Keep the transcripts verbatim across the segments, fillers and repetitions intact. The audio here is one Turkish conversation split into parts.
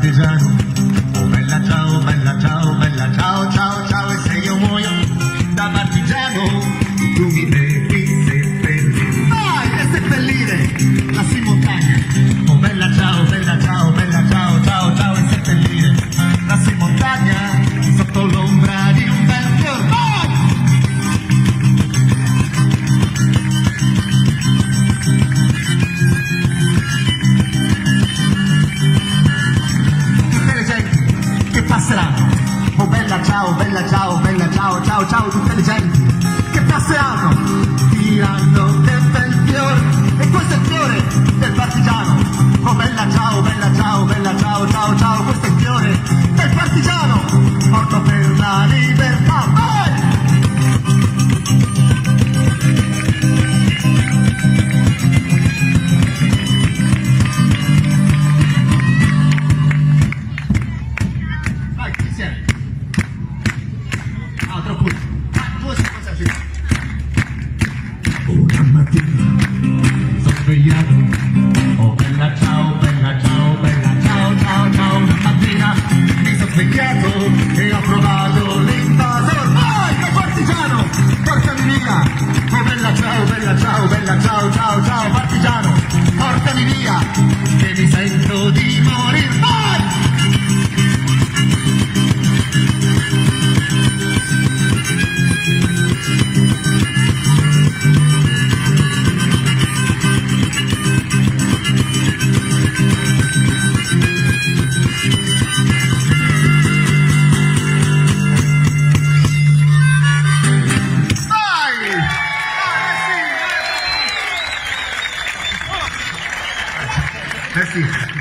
partigiano. Oh bella ciao, bella ciao, bella ciao, ciao, ciao, e se io muoio da partigiano, tu mi devi seppellire. Vai, e seppellire la si montagna. Oh bella ciao, bella ciao, bella ciao, ciao, ciao, e seppellire la si montagna sotto l'ombra di un bel fiore. Vai! Tutte le genti che passeranno. Oh bella ciao, bella ciao, bella ciao, ciao, ciao, tutte le genti che passeranno, tirando del bel fiore, e questo è il fiore del partigiano. Oh bella ciao, bella ciao, bella ciao, ciao, ciao, questo è il fiore del partigiano, morto per la libertà. Vai! Vai, insieme. Altro punto. Vai, due secondi così. Una mattina sono svegliato. Oh bella ciao, bella ciao, bella ciao, ciao, ciao. Una mattina mi sono svegliato e ho provato l'invasor. Vai, che partigiano, portami via. Oh bella ciao, bella ciao, bella ciao, ciao, ciao, partigiano, portami via, che mi sento di morire. Vai! Merci.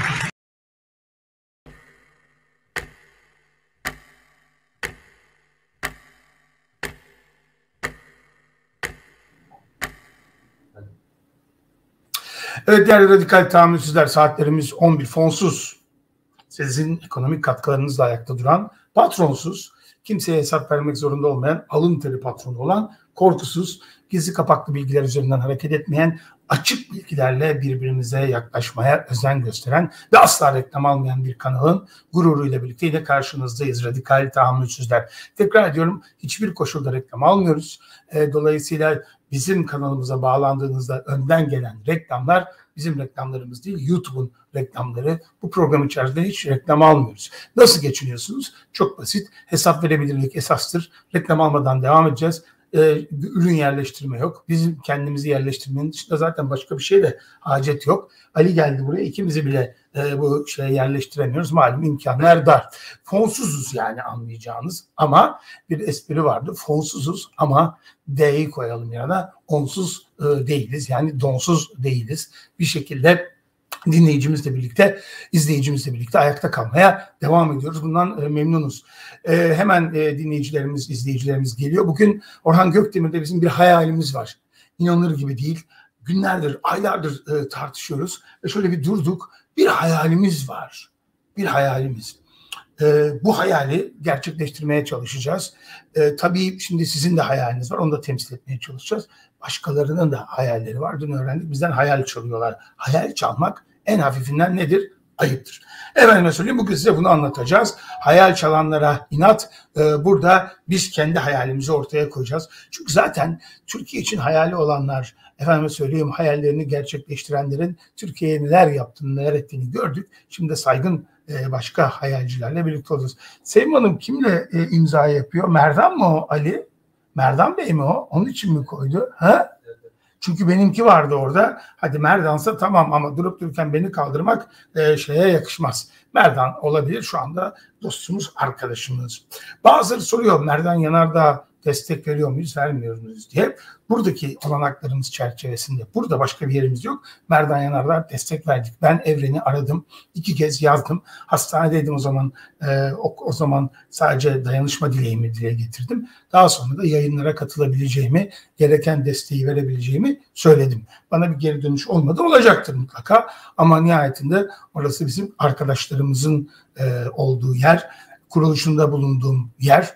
Evet değerli radikal tahammülsüzler, saatlerimiz on bir. Fonsuz, sizin ekonomik katkılarınızla ayakta duran, patronsuz, kimseye hesap vermek zorunda olmayan, alın teri patronu olan, korkusuz, gizli kapaklı bilgiler üzerinden hareket etmeyen, açık bilgilerle birbirimize yaklaşmaya özen gösteren ve asla reklam almayan bir kanalın gururuyla birlikte yine karşınızdayız radikal tahammülsüzler. Tekrar ediyorum, hiçbir koşulda reklam almıyoruz. E, dolayısıyla bizim kanalımıza bağlandığınızda önden gelen reklamlar bizim reklamlarımız değil, YouTube'un reklamları. Bu program içerisinde hiç reklam almıyoruz. Nasıl geçiniyorsunuz? Çok basit. Hesap verebilirlik esastır. Reklam almadan devam edeceğiz. Ee, ürün yerleştirme yok. Bizim kendimizi yerleştirmenin dışında zaten başka bir şeye de hacet yok. Ali geldi buraya, ikimizi bile e, bu şeye yerleştiremiyoruz. Malum imkanlar dar. Fonsuzuz yani, anlayacağınız, ama bir espri vardı. Fonsuzuz ama D'yi koyalım yanına. Onsuz e, değiliz. Yani donsuz değiliz. Bir şekilde dinleyicimizle birlikte, izleyicimizle birlikte ayakta kalmaya devam ediyoruz. Bundan e, memnunuz. E, hemen e, dinleyicilerimiz, izleyicilerimiz geliyor. Bugün Orhan Gökdemir'de bizim bir hayalimiz var. İnanılır gibi değil. Günlerdir, aylardır e, tartışıyoruz ve şöyle bir durduk. Bir hayalimiz var. Bir hayalimiz. E, bu hayali gerçekleştirmeye çalışacağız. E, tabii şimdi sizin de hayaliniz var. Onu da temsil etmeye çalışacağız. Başkalarının da hayalleri var. Dün öğrendik. Bizden hayal çalıyorlar. Hayal çalmak en hafifinden nedir? Ayıptır. Efendime söyleyeyim, bugün size bunu anlatacağız. Hayal çalanlara inat. Ee, burada biz kendi hayalimizi ortaya koyacağız. Çünkü zaten Türkiye için hayali olanlar, efendime söyleyeyim hayallerini gerçekleştirenlerin Türkiye'ye neler yaptığını, neler ettiğini gördük. Şimdi de saygın e, başka hayalcilerle birlikte olacağız. Sevim Hanım kimle e, imza yapıyor? Merdan mı o Ali? Merdan Bey mi o? Onun için mi koydu? Ha? Çünkü benimki vardı orada. Hadi Merdan'sa tamam, ama durup dururken beni kaldırmak e, şeye yakışmaz. Merdan olabilir, şu anda dostumuz, arkadaşımız. Bazıları soruyor, Merdan Yanardağ destek veriyor muyuz, vermiyor muyuz diye. Buradaki olanaklarımız çerçevesinde, burada başka bir yerimiz yok. Merdan Yanardağ destek verdik. Ben Evren'i aradım, iki kez yazdım. Hastanedeydim o zaman. E, o, o zaman sadece dayanışma dileğimi dile getirdim. Daha sonra da yayınlara katılabileceğimi, gereken desteği verebileceğimi söyledim. Bana bir geri dönüş olmadı, olacaktır mutlaka. Ama nihayetinde orası bizim arkadaşlarımızın e, olduğu yer, kuruluşunda bulunduğum yer.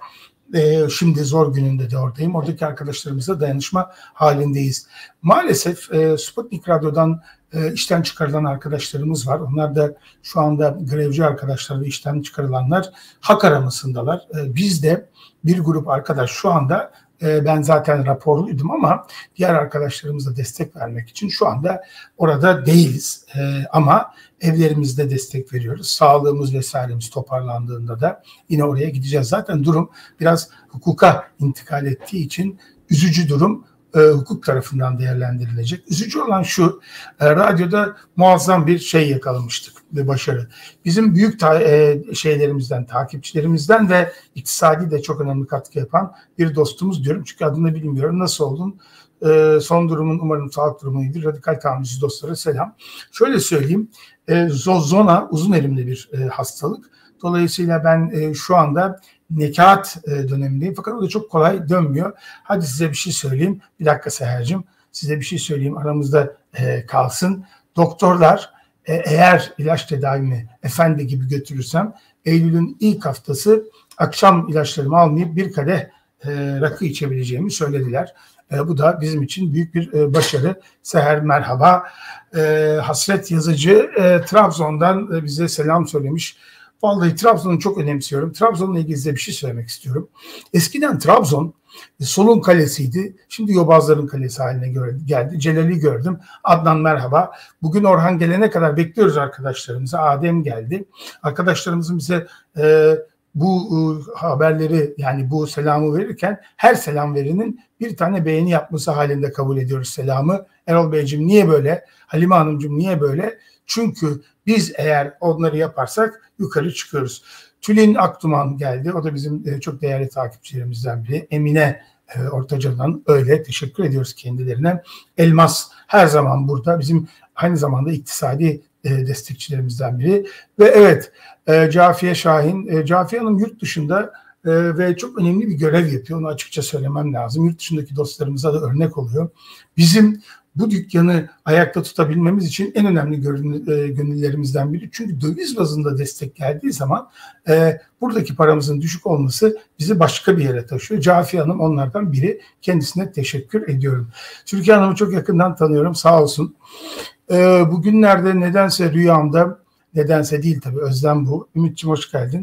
E, şimdi zor gününde de oradayım. Oradaki arkadaşlarımızla dayanışma halindeyiz. Maalesef e, Sputnik Radyo'dan e, işten çıkarılan arkadaşlarımız var. Onlar da şu anda grevci arkadaşlar ve işten çıkarılanlar hak aramasındalar. E, biz de bir grup arkadaş şu anda e, ben zaten raporluydum ama diğer arkadaşlarımıza destek vermek için şu anda orada değiliz. E, ama evlerimizde destek veriyoruz. Sağlığımız vesairemiz toparlandığında da yine oraya gideceğiz. Zaten durum biraz hukuka intikal ettiği için üzücü durum e, hukuk tarafından değerlendirilecek. Üzücü olan şu, e, radyoda muazzam bir şey yakalamıştık, bir başarı. Bizim büyük ta, e, şeylerimizden, takipçilerimizden ve iktisadi de çok önemli katkı yapan bir dostumuz diyorum. Çünkü adını bilmiyorum. Nasıl oldun? E, son durumun umarım sağlık durumu iyidir. Radikal tahammülsüz dostlara selam. Şöyle söyleyeyim. E, zona uzun erimli bir e, hastalık. Dolayısıyla ben e, şu anda nekat e, dönemindeyim. Fakat o da çok kolay dönmüyor. Hadi size bir şey söyleyeyim. Bir dakika Seher'cim. Size bir şey söyleyeyim. Aramızda e, kalsın. Doktorlar e, eğer ilaç tedavimi efendi gibi götürürsem Eylül'ün ilk haftası akşam ilaçlarımı almayıp bir kadeh e, rakı içebileceğimi söylediler. E, bu da bizim için büyük bir e, başarı. Seher merhaba. E, Hasret Yazıcı e, Trabzon'dan e, bize selam söylemiş. Vallahi Trabzon'u çok önemsiyorum. Trabzon'la ilgili size bir şey söylemek istiyorum. Eskiden Trabzon e, Sol'un kalesiydi. Şimdi Yobazların kalesi haline geldi. Celal'i gördüm. Adnan merhaba. Bugün Orhan gelene kadar bekliyoruz arkadaşlarımızı. Adem geldi. Arkadaşlarımızın bize e, bu e, haberleri yani bu selamı verirken her selam verenin bir tane beğeni yapması halinde kabul ediyoruz selamı. Erol Beyciğim niye böyle? Halime Hanımcığım niye böyle? Çünkü biz eğer onları yaparsak yukarı çıkıyoruz. Tülin Aktuman geldi. O da bizim e, çok değerli takipçilerimizden biri. Emine e, Ortaca'dan öyle. Teşekkür ediyoruz kendilerine. Elmas her zaman burada. Bizim aynı zamanda iktisadi e, destekçilerimizden biri. Ve evet e, Cafiye Şahin. E, Cafiye Hanım yurt dışında e, ve çok önemli bir görev yapıyor. Onu açıkça söylemem lazım. Yurt dışındaki dostlarımıza da örnek oluyor. Bizim bu dükkanı ayakta tutabilmemiz için en önemli gönüllerimizden biri. Çünkü döviz bazında destek geldiği zaman e, buradaki paramızın düşük olması bizi başka bir yere taşıyor. Cafiye Hanım onlardan biri. Kendisine teşekkür ediyorum. Türkiye Hanım'ı çok yakından tanıyorum. Sağ olsun. E, bugünlerde nedense rüyamda, nedense değil tabii Özlem bu. Ümit'ciğim hoş geldin.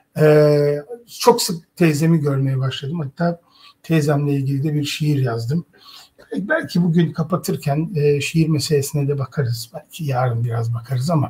E, çok sık teyzemi görmeye başladım. Hatta teyzemle ilgili de bir şiir yazdım. Belki bugün kapatırken e, şiir meselesine de bakarız. Belki yarın biraz bakarız ama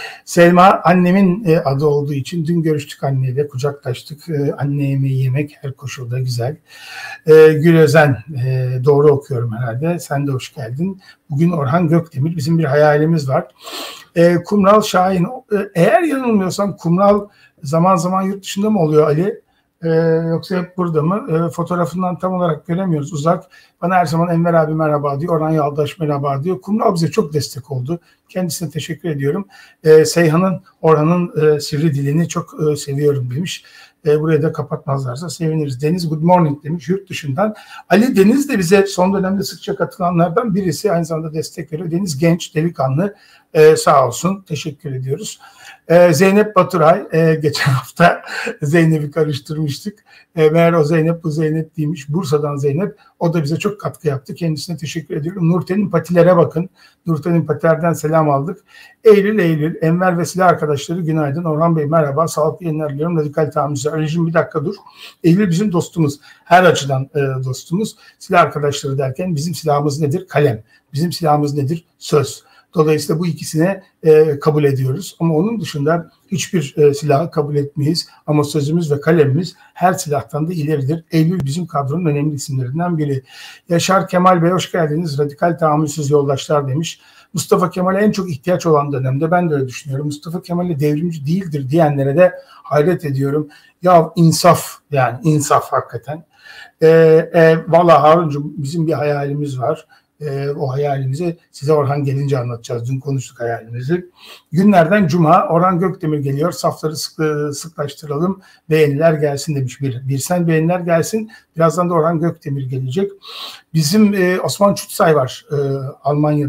Selma annemin e, adı olduğu için dün görüştük anneyle, kucaklaştık. E, anne yemeği yemek her koşulda güzel. E, Gül Özen, e, doğru okuyorum herhalde. Sen de hoş geldin. Bugün Orhan Gökdemir. Bizim bir hayalimiz var. E, Kumral Şahin. E, eğer yanılmıyorsam Kumral zaman zaman yurt dışında mı oluyor Ali? Ee, yoksa hep burada mı? Ee, fotoğrafından tam olarak göremiyoruz uzak. Bana her zaman Enver abi merhaba diyor. Orhan Yaldaş merhaba diyor. Kumral bize çok destek oldu. Kendisine teşekkür ediyorum. Ee, Seyhan'ın, Orhan'ın e, sivri dilini çok e, seviyorum demiş. E, burayı da kapatmazlarsa seviniriz. Deniz good morning demiş yurt dışından. Ali Deniz de bize son dönemde sıkça katılanlardan birisi. Aynı zamanda destek veriyor. Deniz genç, delikanlı. E, sağ olsun. Teşekkür ediyoruz. Ee, Zeynep Baturay, e, geçen hafta Zeynep'i karıştırmıştık. E, meğer o Zeynep bu Zeynep değilmiş. Bursa'dan Zeynep. O da bize çok katkı yaptı. Kendisine teşekkür ediyorum. Nurten'in patilere bakın. Nurten'in patilerden selam aldık. Eylül, Eylül, Enver ve silah arkadaşları günaydın. Orhan Bey merhaba. Sağlıklı yayınlar diliyorum. Radikal tahammülsüz. Ali'cim bir dakika dur. Eylül bizim dostumuz. Her açıdan e, dostumuz. Silah arkadaşları derken bizim silahımız nedir? Kalem. Bizim silahımız nedir? Söz. Dolayısıyla bu ikisine e, kabul ediyoruz. Ama onun dışında hiçbir e, silahı kabul etmeyiz. Ama sözümüz ve kalemimiz her silahtan da ileridir. Eylül bizim kadronun önemli isimlerinden biri. Yaşar Kemal Bey hoş geldiniz. Radikal tahammülsüz yoldaşlar demiş. Mustafa Kemal'e en çok ihtiyaç olan dönemde ben de öyle düşünüyorum. Mustafa Kemal'e devrimci değildir diyenlere de hayret ediyorum. Ya insaf yani insaf hakikaten. E, e, Valla Haruncuğum bizim bir hayalimiz var. E, o hayalimizi size Orhan gelince anlatacağız. Dün konuştuk hayalimizi. Günlerden Cuma Orhan Gökdemir geliyor. Safları sık, sıklaştıralım. Beğeniler gelsin demiş. Bir, bir sen beğeniler gelsin. Birazdan da Orhan Gökdemir gelecek. Bizim e, Osman Çutsay var e, Almanya'da.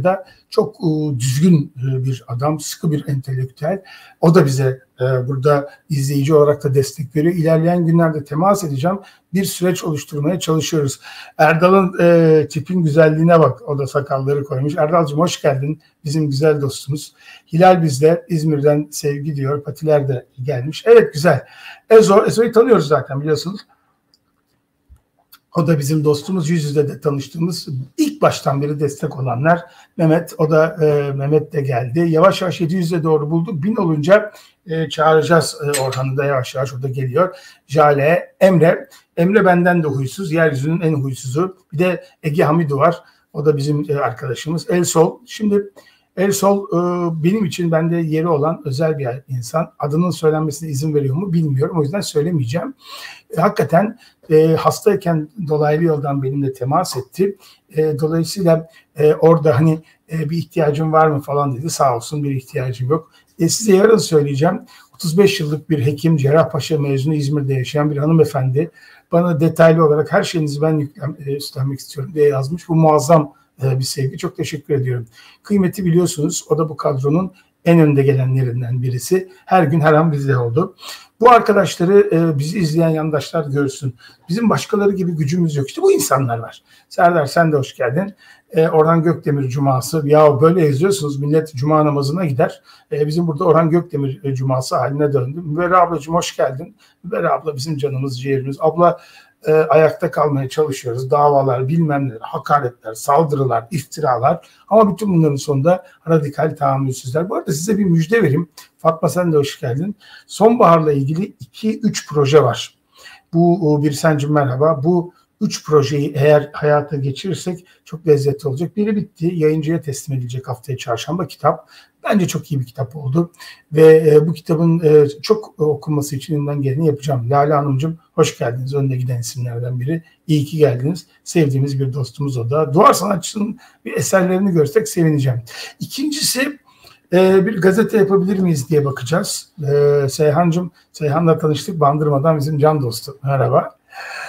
Çok e, düzgün e, bir adam, sıkı bir entelektüel. O da bize e, burada izleyici olarak da destek veriyor. İlerleyen günlerde temas edeceğim. Bir süreç oluşturmaya çalışıyoruz. Erdal'ın e, tipin güzelliğine bak. O da sakalları koymuş. Erdal'cığım hoş geldin. Bizim güzel dostumuz. Hilal bizde. İzmir'den sevgi diyor. Patiler de gelmiş. Evet, güzel. Ezo, Ezo'yu tanıyoruz zaten biliyorsunuz. O da bizim dostumuz, yüz yüze de tanıştığımız, ilk baştan beri destek olanlar. Mehmet, o da e, Mehmet de geldi. Yavaş yavaş yedi yüze doğru bulduk. bin olunca e, çağıracağız e, Orhan'ı da yavaş yavaş, o da geliyor. Jale, Emre. Emre benden de huysuz, yeryüzünün en huysuzu. Bir de Ege Hamidu var. O da bizim e, arkadaşımız. El Sol. Şimdi El Sol e, benim için bende yeri olan özel bir insan. Adının söylenmesine izin veriyor mu bilmiyorum. O yüzden söylemeyeceğim. E, hakikaten e, hastayken dolaylı yoldan benimle temas etti. E, dolayısıyla e, orada hani e, bir ihtiyacım var mı falan dedi. Sağ olsun, bir ihtiyacım yok. E, size yarın söyleyeceğim. otuz beş yıllık bir hekim, Cerrahpaşa mezunu, İzmir'de yaşayan bir hanımefendi. Bana detaylı olarak her şeyinizi ben yüklem, e, üstlenmek istiyorum diye yazmış. Bu muazzam bir sevgi. Çok teşekkür ediyorum. Kıymeti biliyorsunuz. O da bu kadronun en önde gelenlerinden birisi. Her gün her an bizde oldu. Bu arkadaşları e, bizi izleyen yandaşlar görsün. Bizim başkaları gibi gücümüz yok. İşte bu insanlar var. Serdar, sen de hoş geldin. E, Orhan Gökdemir Cuması. Ya böyle yazıyorsunuz, millet Cuma namazına gider. E, bizim burada Orhan Gökdemir e, Cuması haline döndü. Müberra ablacığım hoş geldin. Müberra abla bizim canımız, ciğerimiz. Abla, E, ayakta kalmaya çalışıyoruz. Davalar, bilmem neler, hakaretler, saldırılar, iftiralar, ama bütün bunların sonunda radikal tahammülsüzler. Bu arada size bir müjde vereyim. Fatma, sen de hoş geldin. Sonbaharla ilgili iki üç proje var. Bu bir sencim merhaba. Bu üç projeyi eğer hayata geçirirsek çok lezzetli olacak. Biri bitti. Yayıncıya teslim edilecek haftaya çarşamba kitap. Bence çok iyi bir kitap oldu. Ve e, bu kitabın e, çok okunması için elimden geleni yapacağım. Lale Hanımcığım hoş geldiniz. Önde giden isimlerden biri. İyi ki geldiniz. Sevdiğimiz bir dostumuz o da. Duvar sanatçısının bir eserlerini görsek sevineceğim. İkincisi, e, bir gazete yapabilir miyiz diye bakacağız. E, Seyhan'cığım, Seyhan'la tanıştık. Bandırmadan bizim can dostu. Merhaba.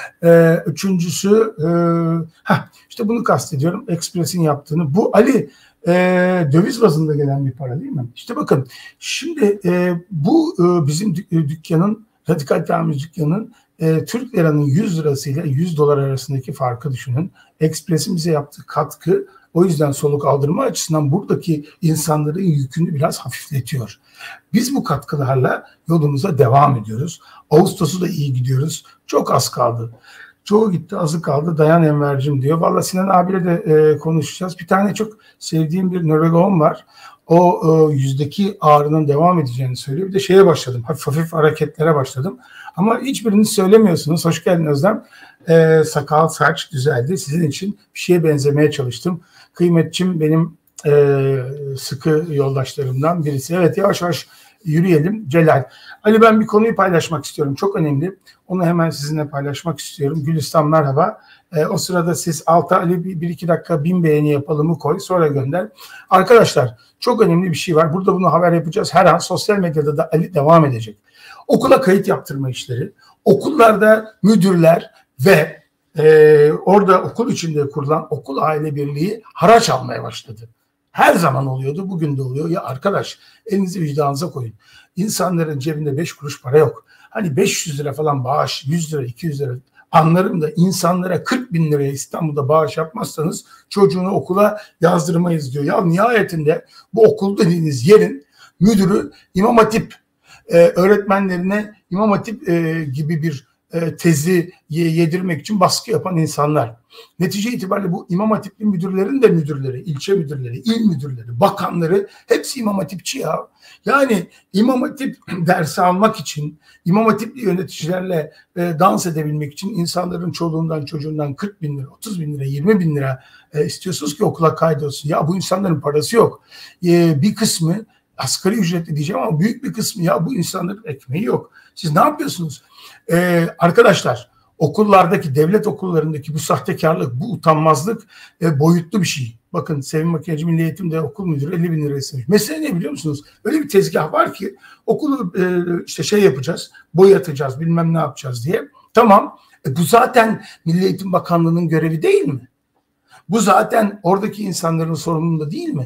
Ee, üçüncüsü e, heh, işte bunu kastediyorum, Express'in yaptığını. Bu Ali e, döviz bazında gelen bir para değil mi? İşte bakın şimdi e, bu e, bizim dük- dükkanın, radikal tahammül dükkanının e, Türk liranın yüz lirasıyla yüz dolar arasındaki farkı düşünün. Express'in bize yaptığı katkı, o yüzden soluk aldırma açısından buradaki insanların yükünü biraz hafifletiyor. Biz bu katkılarla yolumuza devam ediyoruz. Ağustos'u da iyi gidiyoruz. Çok az kaldı. Çoğu gitti, azı kaldı. Dayan Enver'cim diyor. Vallahi Sinan abiyle de e, konuşacağız. Bir tane çok sevdiğim bir nöroloğum var. O e, yüzdeki ağrının devam edeceğini söylüyor. Bir de şeye başladım. Hafif hafif hareketlere başladım. Ama hiçbirini söylemiyorsunuz. Hoş geldin Özlem. E, sakal, saç düzeldi. Sizin için bir şeye benzemeye çalıştım. Kıymetçim benim e, sıkı yoldaşlarımdan birisi. Evet, yavaş yavaş yürüyelim. Celal. Ali, ben bir konuyu paylaşmak istiyorum. Çok önemli. Onu hemen sizinle paylaşmak istiyorum. Gülistan merhaba. E, o sırada siz alta Ali bir, bir iki dakika bin beğeni yapalımı koy. Sonra gönder. Arkadaşlar, çok önemli bir şey var. Burada bunu haber yapacağız. Her an sosyal medyada da Ali devam edecek. Okula kayıt yaptırma işleri. Okullarda müdürler ve e, orada okul içinde kurulan okul aile birliği haraç almaya başladı. Her zaman oluyordu, bugün de oluyor. Ya arkadaş, elinizi vicdanınıza koyun. İnsanların cebinde beş kuruş para yok. Hani beş yüz lira falan bağış, yüz lira, iki yüz lira anlarım da insanlara kırk bin liraya İstanbul'da bağış yapmazsanız çocuğunu okula yazdırmayız diyor. Ya nihayetinde bu okul dediğiniz yerin müdürü İmam Hatip e, öğretmenlerine İmam Hatip e, gibi bir e, tezi yedirmek için baskı yapan insanlar. Netice itibariyle bu İmam Hatipli müdürlerin de müdürleri, ilçe müdürleri, il müdürleri, bakanları hepsi İmam Hatipçi ya. Yani İmam Hatip dersi almak için, İmam Hatipli yöneticilerle e, dans edebilmek için insanların çoluğundan çocuğundan kırk bin lira, otuz bin lira, yirmi bin lira e, istiyorsunuz ki okula kaydolsun. Ya bu insanların parası yok. E, bir kısmı asgari ücretli diyeceğim ama büyük bir kısmı ya bu insanların ekmeği yok. Siz ne yapıyorsunuz? Ee, arkadaşlar, okullardaki, devlet okullarındaki bu sahtekarlık, bu utanmazlık e, boyutlu bir şey. Bakın Sevim Makineci Milli Eğitim'de okul müdürü elli bin lira istemiş. Mesele ne biliyor musunuz? Öyle bir tezgah var ki okulu e, işte şey yapacağız, boyatacağız, bilmem ne yapacağız diye. Tamam, e, bu zaten Milli Eğitim Bakanlığı'nın görevi değil mi? Bu zaten oradaki insanların sorumluluğunda değil mi?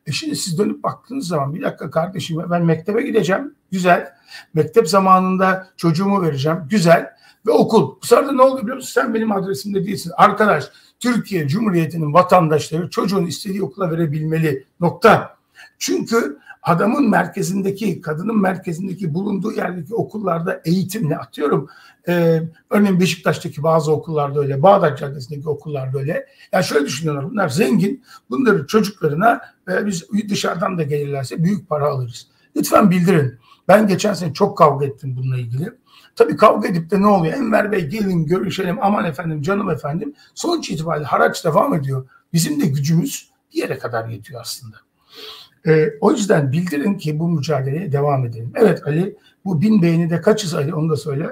E şimdi siz dönüp baktığınız zaman bir dakika kardeşim ben mektebe gideceğim. Güzel. Mektep zamanında çocuğumu vereceğim. Güzel. Ve okul. Bu sırada ne oldu biliyor musun? Sen benim adresimde değilsin. Arkadaş, Türkiye Cumhuriyeti'nin vatandaşları çocuğun istediği okula verebilmeli. Nokta. Çünkü adamın merkezindeki, kadının merkezindeki bulunduğu yerdeki okullarda eğitimle atıyorum. Ee, örneğin Beşiktaş'taki bazı okullarda öyle, Bağdat Caddesi'ndeki okullarda öyle. Yani şöyle düşünüyorlar, bunlar zengin, bunları çocuklarına e, biz dışarıdan da gelirlerse büyük para alırız. Lütfen bildirin. Ben geçen sene çok kavga ettim bununla ilgili. Tabii kavga edip de ne oluyor? Enver Bey gelin görüşelim, aman efendim, canım efendim. Sonuç itibariyle haraç devam ediyor. Bizim de gücümüz bir yere kadar yetiyor aslında. Ee, o yüzden bildirin ki bu mücadeleye devam edelim. Evet Ali, bu bin beğeni de kaçız Ali, onu da söyle.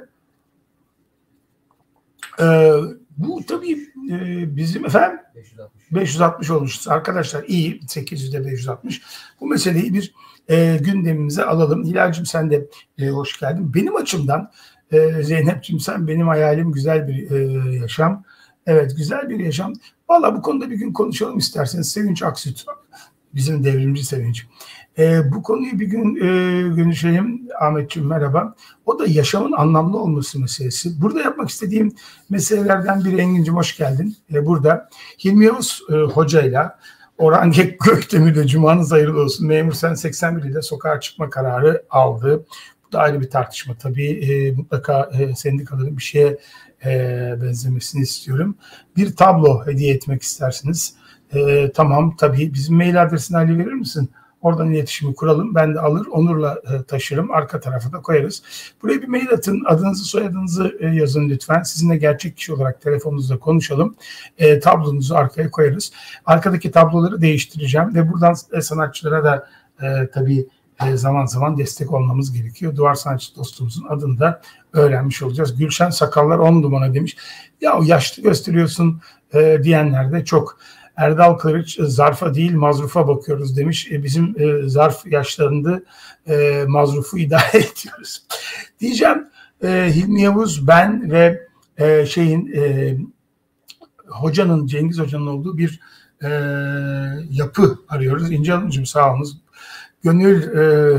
Ee, bu tabii e, bizim efendim beş yüz altmış. beş yüz altmış olmuşuz. Arkadaşlar iyi, sekiz yüzde beş yüz altmış. Bu meseleyi bir e, gündemimize alalım. Hilal'cığım sen de e, hoş geldin. Benim açımdan e, Zeynep'ciğim sen benim hayalim güzel bir e, yaşam. Evet, güzel bir yaşam. Vallahi bu konuda bir gün konuşalım isterseniz. Sevinç Aksüt, bizim devrimci Sevinç. E, bu konuyu bir gün e, görüşelim. Ahmetciğim merhaba. O da yaşamın anlamlı olması meselesi. Burada yapmak istediğim meselelerden biri, Engin'cim hoş geldin. E, burada Hilmi Yavuz e, hocayla, Orhan Gökdemir'le cumanız hayırlı olsun. Memur Sen seksen bir ile sokağa çıkma kararı aldı. Bu da ayrı bir tartışma. Tabii e, mutlaka e, sendikaların bir şeye e, benzemesini istiyorum. Bir tablo hediye etmek istersiniz. E, tamam tabii. Bizim mail adresini Ali verir misin? Oradan iletişimi kuralım. Ben de alır, Onur'la e, taşırım. Arka tarafa da koyarız. Buraya bir mail atın. Adınızı, soyadınızı e, yazın lütfen. Sizinle gerçek kişi olarak telefonunuzda konuşalım. E, tablonuzu arkaya koyarız. Arkadaki tabloları değiştireceğim ve buradan e, sanatçılara da e, tabii e, zaman zaman destek olmamız gerekiyor. Duvar sanatçı dostumuzun adını da öğrenmiş olacağız. Gülşen Sakallar on numara demiş. Ya yaşlı gösteriyorsun e, diyenler de çok. Erdal Kılıç zarfa değil mazrufa bakıyoruz demiş. E, bizim e, zarf yaşlarında e, mazrufu idare ediyoruz. Diyeceğim e, Hilmi Yavuz, ben ve e, şeyin e, hocanın, Cengiz Hoca'nın olduğu bir e, yapı arıyoruz. İnce Hanımcığım sağ olunuz. Gönül e,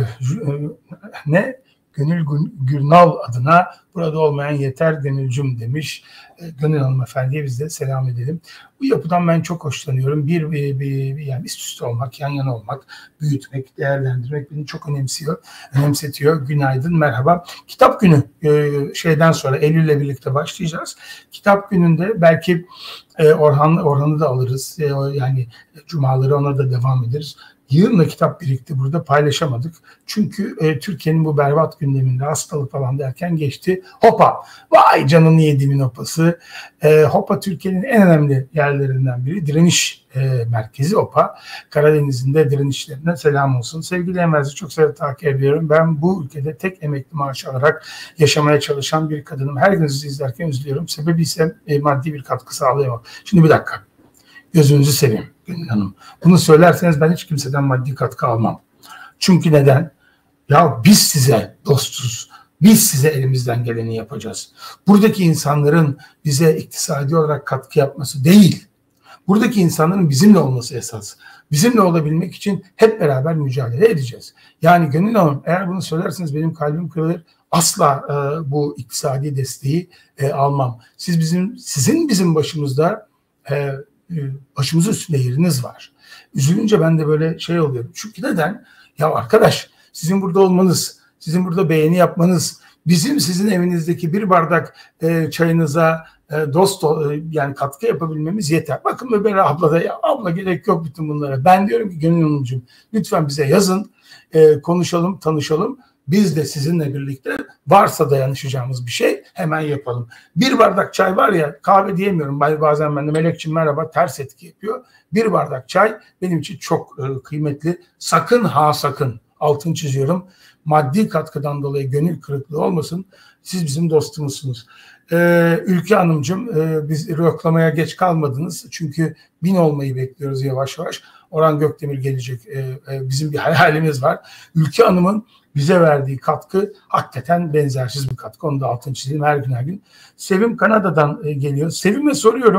ne? Gönül Gürnal adına burada olmayan yeter Gönülcüm demiş. Gönül Hanımefendi'ye biz de selam edelim. Bu yapıdan ben çok hoşlanıyorum. Bir, bir, bir yani üst üste olmak, yan yana olmak, büyütmek, değerlendirmek beni çok önemsiyor, önemsetiyor. Günaydın, merhaba. Kitap günü e, şeyden sonra Eylül'le birlikte başlayacağız. Kitap gününde belki e, Orhan Orhan'ı da alırız. E, yani cumaları ona da devam ederiz. Yığınla kitap birikti, burada paylaşamadık. Çünkü e, Türkiye'nin bu berbat gündeminde hastalık falan derken geçti. Hopa, vay canını yediğimin hopası. E, Hopa Türkiye'nin en önemli yerlerinden biri. Direniş e, merkezi Hopa. Karadeniz'in de direnişlerine selam olsun. Sevgili Emez'i çok severek takip ediyorum. Ben bu ülkede tek emekli maaşı alarak yaşamaya çalışan bir kadınım. Her gün sizi izlerken üzülüyorum. Sebebi ise e, maddi bir katkı sağlayamam. Şimdi bir dakika. Gözünüzü seveyim Gönül Hanım. Bunu söylerseniz ben hiç kimseden maddi katkı almam. Çünkü neden? Ya biz size dostuz. Biz size elimizden geleni yapacağız. Buradaki insanların bize iktisadi olarak katkı yapması değil. Buradaki insanların bizimle olması esas. Bizimle olabilmek için hep beraber mücadele edeceğiz. Yani Gönül Hanım, eğer bunu söylerseniz benim kalbim kırılır. Asla e, bu iktisadi desteği e, almam. Siz bizim, sizin bizim başımızda e, başımızın üstünde yeriniz var. Üzülünce ben de böyle şey oluyorum. Çünkü neden? Ya arkadaş, sizin burada olmanız, sizin burada beğeni yapmanız, bizim sizin evinizdeki bir bardak e, çayınıza e, dost e, yani katkı yapabilmemiz yeter. Bakın Müberra abla da ya abla gerek yok bütün bunlara. Ben diyorum ki Gönül Hanımcığım lütfen bize yazın, e, konuşalım, tanışalım. Biz de sizinle birlikte varsa dayanışacağımız bir şey hemen yapalım. Bir bardak çay var ya, kahve diyemiyorum. Bazen ben de Melekçim merhaba ters etki yapıyor. Bir bardak çay benim için çok e, kıymetli. Sakın ha sakın altını çiziyorum. Maddi katkıdan dolayı gönül kırıklığı olmasın. Siz bizim dostumuzsunuz. Ee, Ülke Hanımcığım e, biz röklamaya geç kalmadınız. Çünkü bin olmayı bekliyoruz yavaş yavaş. Orhan Gökdemir gelecek. E, e, bizim bir hayalimiz var. Ülke Hanım'ın bize verdiği katkı hakikaten benzersiz bir katkı. Onu da altını çizeyim her gün her gün. Sevim Kanada'dan e, geliyor. Sevim'e soruyorum.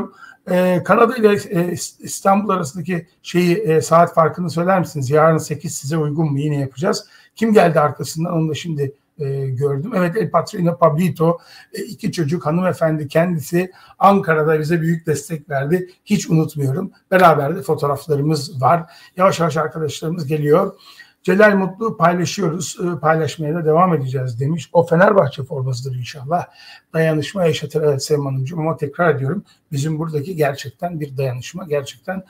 Ee, Kanada ile e, İstanbul arasındaki şeyi e, saat farkını söyler misiniz? Yarın sekiz size uygun mu? Yine yapacağız. Kim geldi arkasından onu da şimdi e, gördüm. Evet, El Patrino Pablito, e, iki çocuk, hanımefendi kendisi Ankara'da bize büyük destek verdi. Hiç unutmuyorum. Beraber de fotoğraflarımız var. Yavaş yavaş arkadaşlarımız geliyor. Celal Mutlu paylaşıyoruz, paylaşmaya da devam edeceğiz demiş. O Fenerbahçe formasıdır inşallah. Dayanışma yaşatır, evet Sevim Hanımcığım, ama tekrar ediyorum bizim buradaki gerçekten bir dayanışma, gerçekten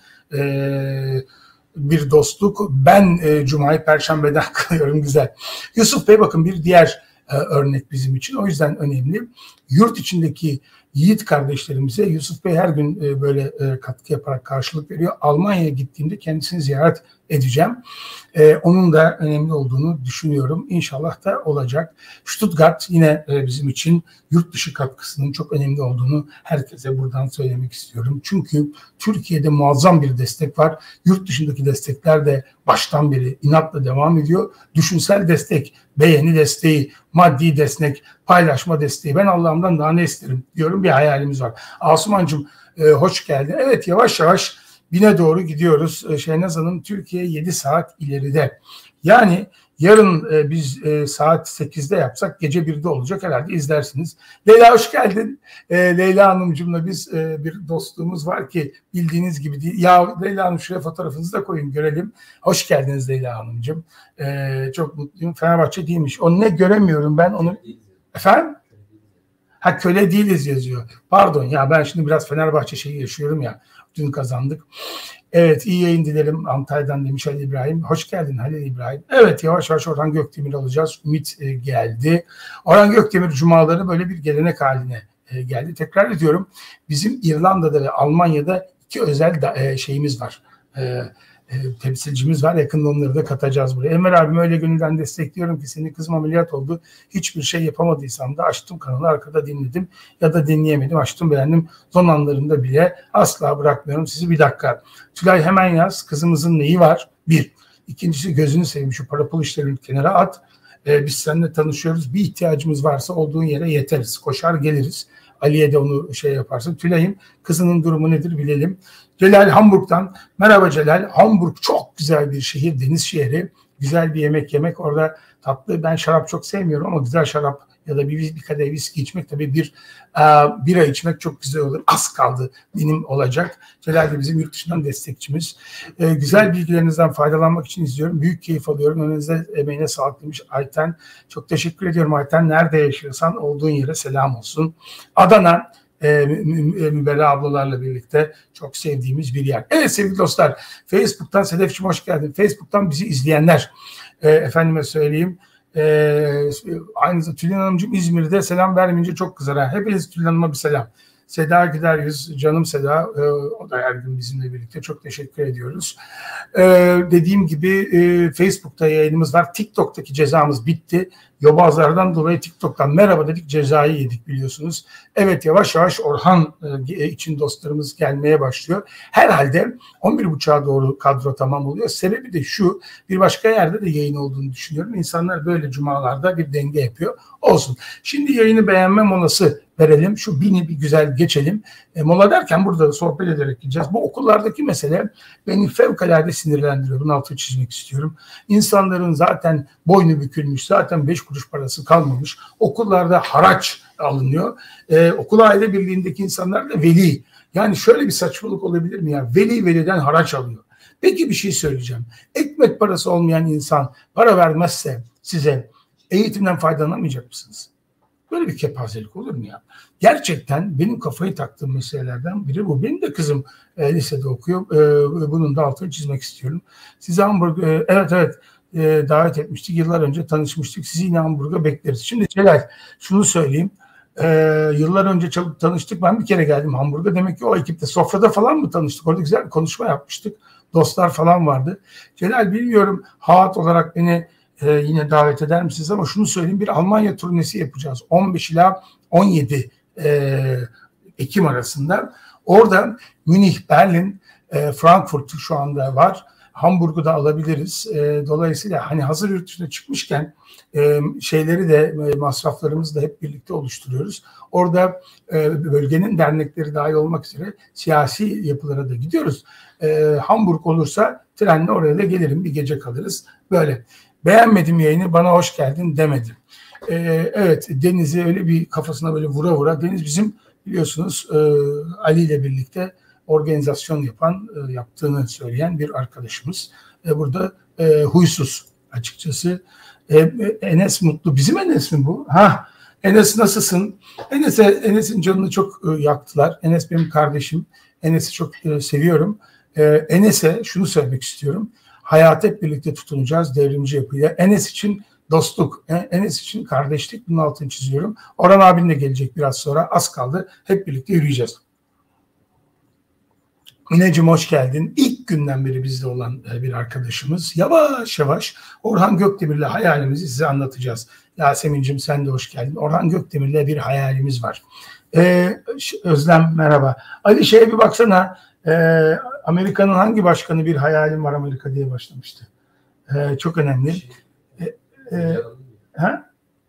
e, bir dostluk. Ben e, Cuma'yı Perşembe'den kılıyorum, güzel. Yusuf Bey bakın bir diğer e, örnek bizim için, o yüzden önemli. Yurt içindeki yiğit kardeşlerimize Yusuf Bey her gün e, böyle e, katkı yaparak karşılık veriyor. Almanya'ya gittiğimde kendisini ziyaret edeceğim. E, onun da önemli olduğunu düşünüyorum. İnşallah da olacak. Stuttgart yine e, bizim için yurt dışı katkısının çok önemli olduğunu herkese buradan söylemek istiyorum. Çünkü Türkiye'de muazzam bir destek var. Yurt dışındaki destekler de baştan beri inatla devam ediyor. Düşünsel destek, beğeni desteği, maddi destek, paylaşma desteği. Ben Allah'ımdan daha ne isterim diyorum, bir hayalimiz var. Asumancığım e, hoş geldin. Evet, yavaş yavaş bine doğru gidiyoruz. E, Şehnaz Hanım, Türkiye yedi saat ileride. Yani yarın e, biz e, saat sekizde yapsak gece birde olacak herhalde, izlersiniz. Leyla hoş geldin. E, Leyla Hanımcığımla biz e, bir dostluğumuz var ki bildiğiniz gibi değil. Ya Leyla Hanım, şuraya fotoğrafınızı da koyun görelim. Hoş geldiniz Leyla Hanımcığım. E, çok mutluyum. Fenerbahçe değilmiş. Onu ne göremiyorum ben onu. Efendim? Ha, köle değiliz yazıyor. Pardon ya, ben şimdi biraz Fenerbahçe şeyi yaşıyorum ya. Dün kazandık. Evet, iyi yayın dilerim Antalya'dan demiş Halil İbrahim. Hoş geldin Halil İbrahim. Evet, yavaş yavaş Orhan Gökdemir alacağız. Ümit e, geldi. Orhan Gökdemir cumaları böyle bir gelenek haline e, geldi. Tekrar ediyorum, bizim İrlanda'da ve Almanya'da iki özel da, e, şeyimiz var. E, E, temsilcimiz var. Yakında onları da katacağız buraya. Emre abim, öyle gönülden destekliyorum ki senin kızım ameliyat oldu. Hiçbir şey yapamadıysam da açtım kanalı, arkada dinledim ya da dinleyemedim. Açtım, beğendim. Son anlarında bile asla bırakmıyorum sizi. Bir dakika. Tülay hemen yaz. Kızımızın neyi var? Bir. İkincisi, gözünü seveyim şu para pul işlerini kenara at. Ee, biz seninle tanışıyoruz. Bir ihtiyacımız varsa olduğun yere yeteriz. Koşar geliriz. Ali'ye de onu şey yaparsın. Tülay'ım, kızının durumu nedir bilelim. Celal Hamburg'dan. Merhaba Celal. Hamburg çok güzel bir şehir, deniz şehri. Güzel bir yemek yemek orada tatlı. Ben şarap çok sevmiyorum ama güzel şarap ya da bir, bir kadeh viski içmek, tabii bir e, bira içmek çok güzel olur. Az kaldı benim olacak. Celal de bizim yurt dışından destekçimiz. E, güzel bilgilerinizden faydalanmak için izliyorum. Büyük keyif alıyorum. Önünüzde emeğine sağlık demiş Ayten. Çok teşekkür ediyorum Ayten. Nerede yaşıyorsan olduğun yere selam olsun. Adana, e, Müberra ablalarla birlikte çok sevdiğimiz bir yer. Evet sevgili dostlar, Facebook'tan Sedef'cim hoş geldin. Facebook'tan bizi izleyenler, e, efendime söyleyeyim, Ee, aynı zamanda Tülin Hanımcığım İzmir'de selam vermeyince çok kızar. Ha. Hepiniz Tülin Hanım'a bir selam. Seda Gider Yüz, canım Seda, e, o da her gün bizimle birlikte, çok teşekkür ediyoruz. E, dediğim gibi e, Facebook'ta yayınımız var. TikTok'taki cezamız bitti. Yobazlardan dolayı TikTok'tan merhaba dedik, cezayı yedik biliyorsunuz. Evet, yavaş yavaş Orhan e, için dostlarımız gelmeye başlıyor. Herhalde on bir buçuğa doğru kadro tamam oluyor. Sebebi de şu, bir başka yerde de yayın olduğunu düşünüyorum. İnsanlar böyle cumalarda bir denge yapıyor. Olsun. Şimdi yayını beğenme molası verelim. Şu bini bir güzel geçelim. E, mola derken burada sohbet ederek gideceğiz. Bu okullardaki mesele beni fevkalade sinirlendiriyor. Bunun altını çizmek istiyorum. İnsanların zaten boynu bükülmüş, zaten beş kuruş parası kalmamış. Okullarda haraç alınıyor. E, okul aile birliğindeki insanlar da veli. Yani şöyle bir saçmalık olabilir mi ya? Veli veliden haraç alıyor. Peki bir şey söyleyeceğim. Ekmek parası olmayan insan para vermezse size eğitimden faydalanamayacak mısınız? Böyle bir kepazelik olur mu ya? Gerçekten benim kafayı taktığım meselelerden biri bu. Benim de kızım e, lisede okuyor. E, bunun da altını çizmek istiyorum. Sizi Hamburg, e, evet evet e, davet etmiştik. Yıllar önce tanışmıştık. Sizi yine Hamburg'a bekleriz. Şimdi Celal, şunu söyleyeyim. E, yıllar önce çok tanıştık. Ben bir kere geldim Hamburg'a. Demek ki o ekipte sofrada falan mı tanıştık? Orada güzel bir konuşma yapmıştık. Dostlar falan vardı. Celal, bilmiyorum Haat olarak beni Ee, yine davet eder misiniz, ama şunu söyleyeyim, bir Almanya turnesi yapacağız on beş ila on yedi e, Ekim arasında. Orada Münih, Berlin, e, Frankfurt şu anda var. Hamburg'u da alabiliriz. E, dolayısıyla hani hazır yurt dışına çıkmışken e, şeyleri de e, masraflarımızı da hep birlikte oluşturuyoruz. Orada e, bölgenin dernekleri dahil olmak üzere siyasi yapılara da gidiyoruz. E, Hamburg olursa trenle oraya da gelirim, bir gece kalırız. Böyle. Beğenmedim yayını, bana hoş geldin demedim. E, evet, Deniz'i öyle bir kafasına böyle vura vura. Deniz bizim biliyorsunuz e, Ali ile birlikte organizasyon yapan, e, yaptığını söyleyen bir arkadaşımız. E, burada e, huysuz açıkçası. E, Enes Mutlu. Bizim Enes mi bu? Ha, Enes nasılsın? Enes'e, Enes'in canını çok e, yaktılar. Enes benim kardeşim. Enes'i çok e, seviyorum. E, Enes'e şunu söylemek istiyorum. Hayat hep birlikte tutunacağız devrimci yapıyla. Enes için dostluk, Enes için kardeşlik, bunun altını çiziyorum. Orhan abin de gelecek biraz sonra, az kaldı. Hep birlikte yürüyeceğiz. Mineciğim hoş geldin. İlk günden beri bizde olan bir arkadaşımız. Yavaş yavaş Orhan Gökdemir'le hayalimizi size anlatacağız. Yasemin'cim sen de hoş geldin. Orhan Gökdemir'le bir hayalimiz var. Ee, Özlem merhaba. Ali şeye bir baksana. Ee, Amerika'nın hangi başkanı bir hayalim var Amerika diye başlamıştı. Ee, çok önemli. Ee, e, ha?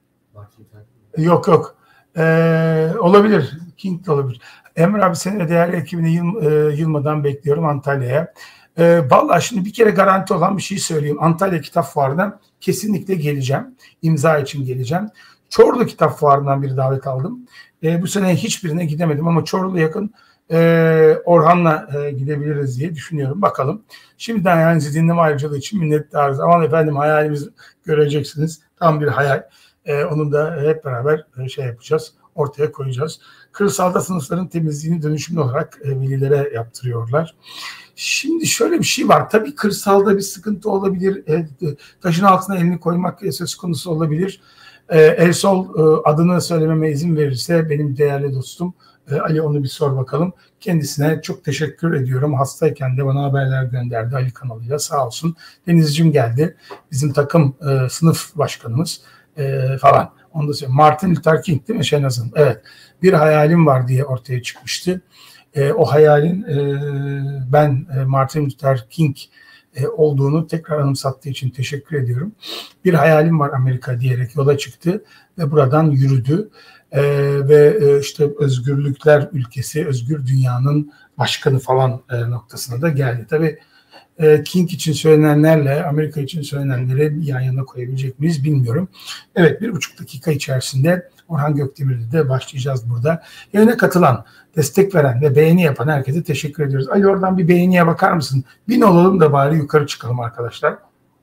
Yok yok. Ee, olabilir. King de olabilir. Emre abi seni ve değerli ekibini yıl, e, yılmadan bekliyorum Antalya'ya. E, vallahi şimdi bir kere garanti olan bir şey söyleyeyim. Antalya Kitap Fuarı'na kesinlikle geleceğim. İmza için geleceğim. Çorlu Kitap Fuarı'ndan bir davet aldım. E, bu sene hiçbirine gidemedim ama Çorlu yakın e, Orhan'la e, gidebiliriz diye düşünüyorum. Bakalım. Şimdiden yani sizi dinleme ayrıcalığı için minnettarız. Aman efendim hayalimizi göreceksiniz. Tam bir hayal. E, onun da hep beraber e, şey yapacağız. Ortaya koyacağız. Kırsalda sınıfların temizliğini dönüşümlü olarak e, velilere yaptırıyorlar. Şimdi şöyle bir şey var. Tabii kırsalda bir sıkıntı olabilir. E, taşın altına elini koymak söz konusu olabilir. E, Elsol e, adını söylememe izin verirse benim değerli dostum e, Ali, onu bir sor bakalım. Kendisine çok teşekkür ediyorum. Hastayken de bana haberler gönderdi Ali kanalıyla, sağ olsun. Denizciğim geldi. Bizim takım e, sınıf başkanımız e, falan. Onu da söyleyeyim. Martin Luther King değil mi Şenaz'ın? Evet. Bir hayalim var diye ortaya çıkmıştı. E, o hayalin e, ben e, Martin Luther King e, olduğunu tekrar anımsattığı için teşekkür ediyorum. Bir hayalim var Amerika diyerek yola çıktı ve buradan yürüdü. E, ve e, işte özgürlükler ülkesi, özgür dünyanın başkanı falan e, noktasına da geldi. Tabii King için söylenenlerle Amerika için söylenenleri yan yana koyabilecek miyiz bilmiyorum. Evet, bir buçuk dakika içerisinde Orhan Gökdemir'le de başlayacağız burada. Yayına katılan, destek veren ve beğeni yapan herkese teşekkür ediyoruz. Ali oradan bir beğeniye bakar mısın? Bin olalım da bari yukarı çıkalım arkadaşlar.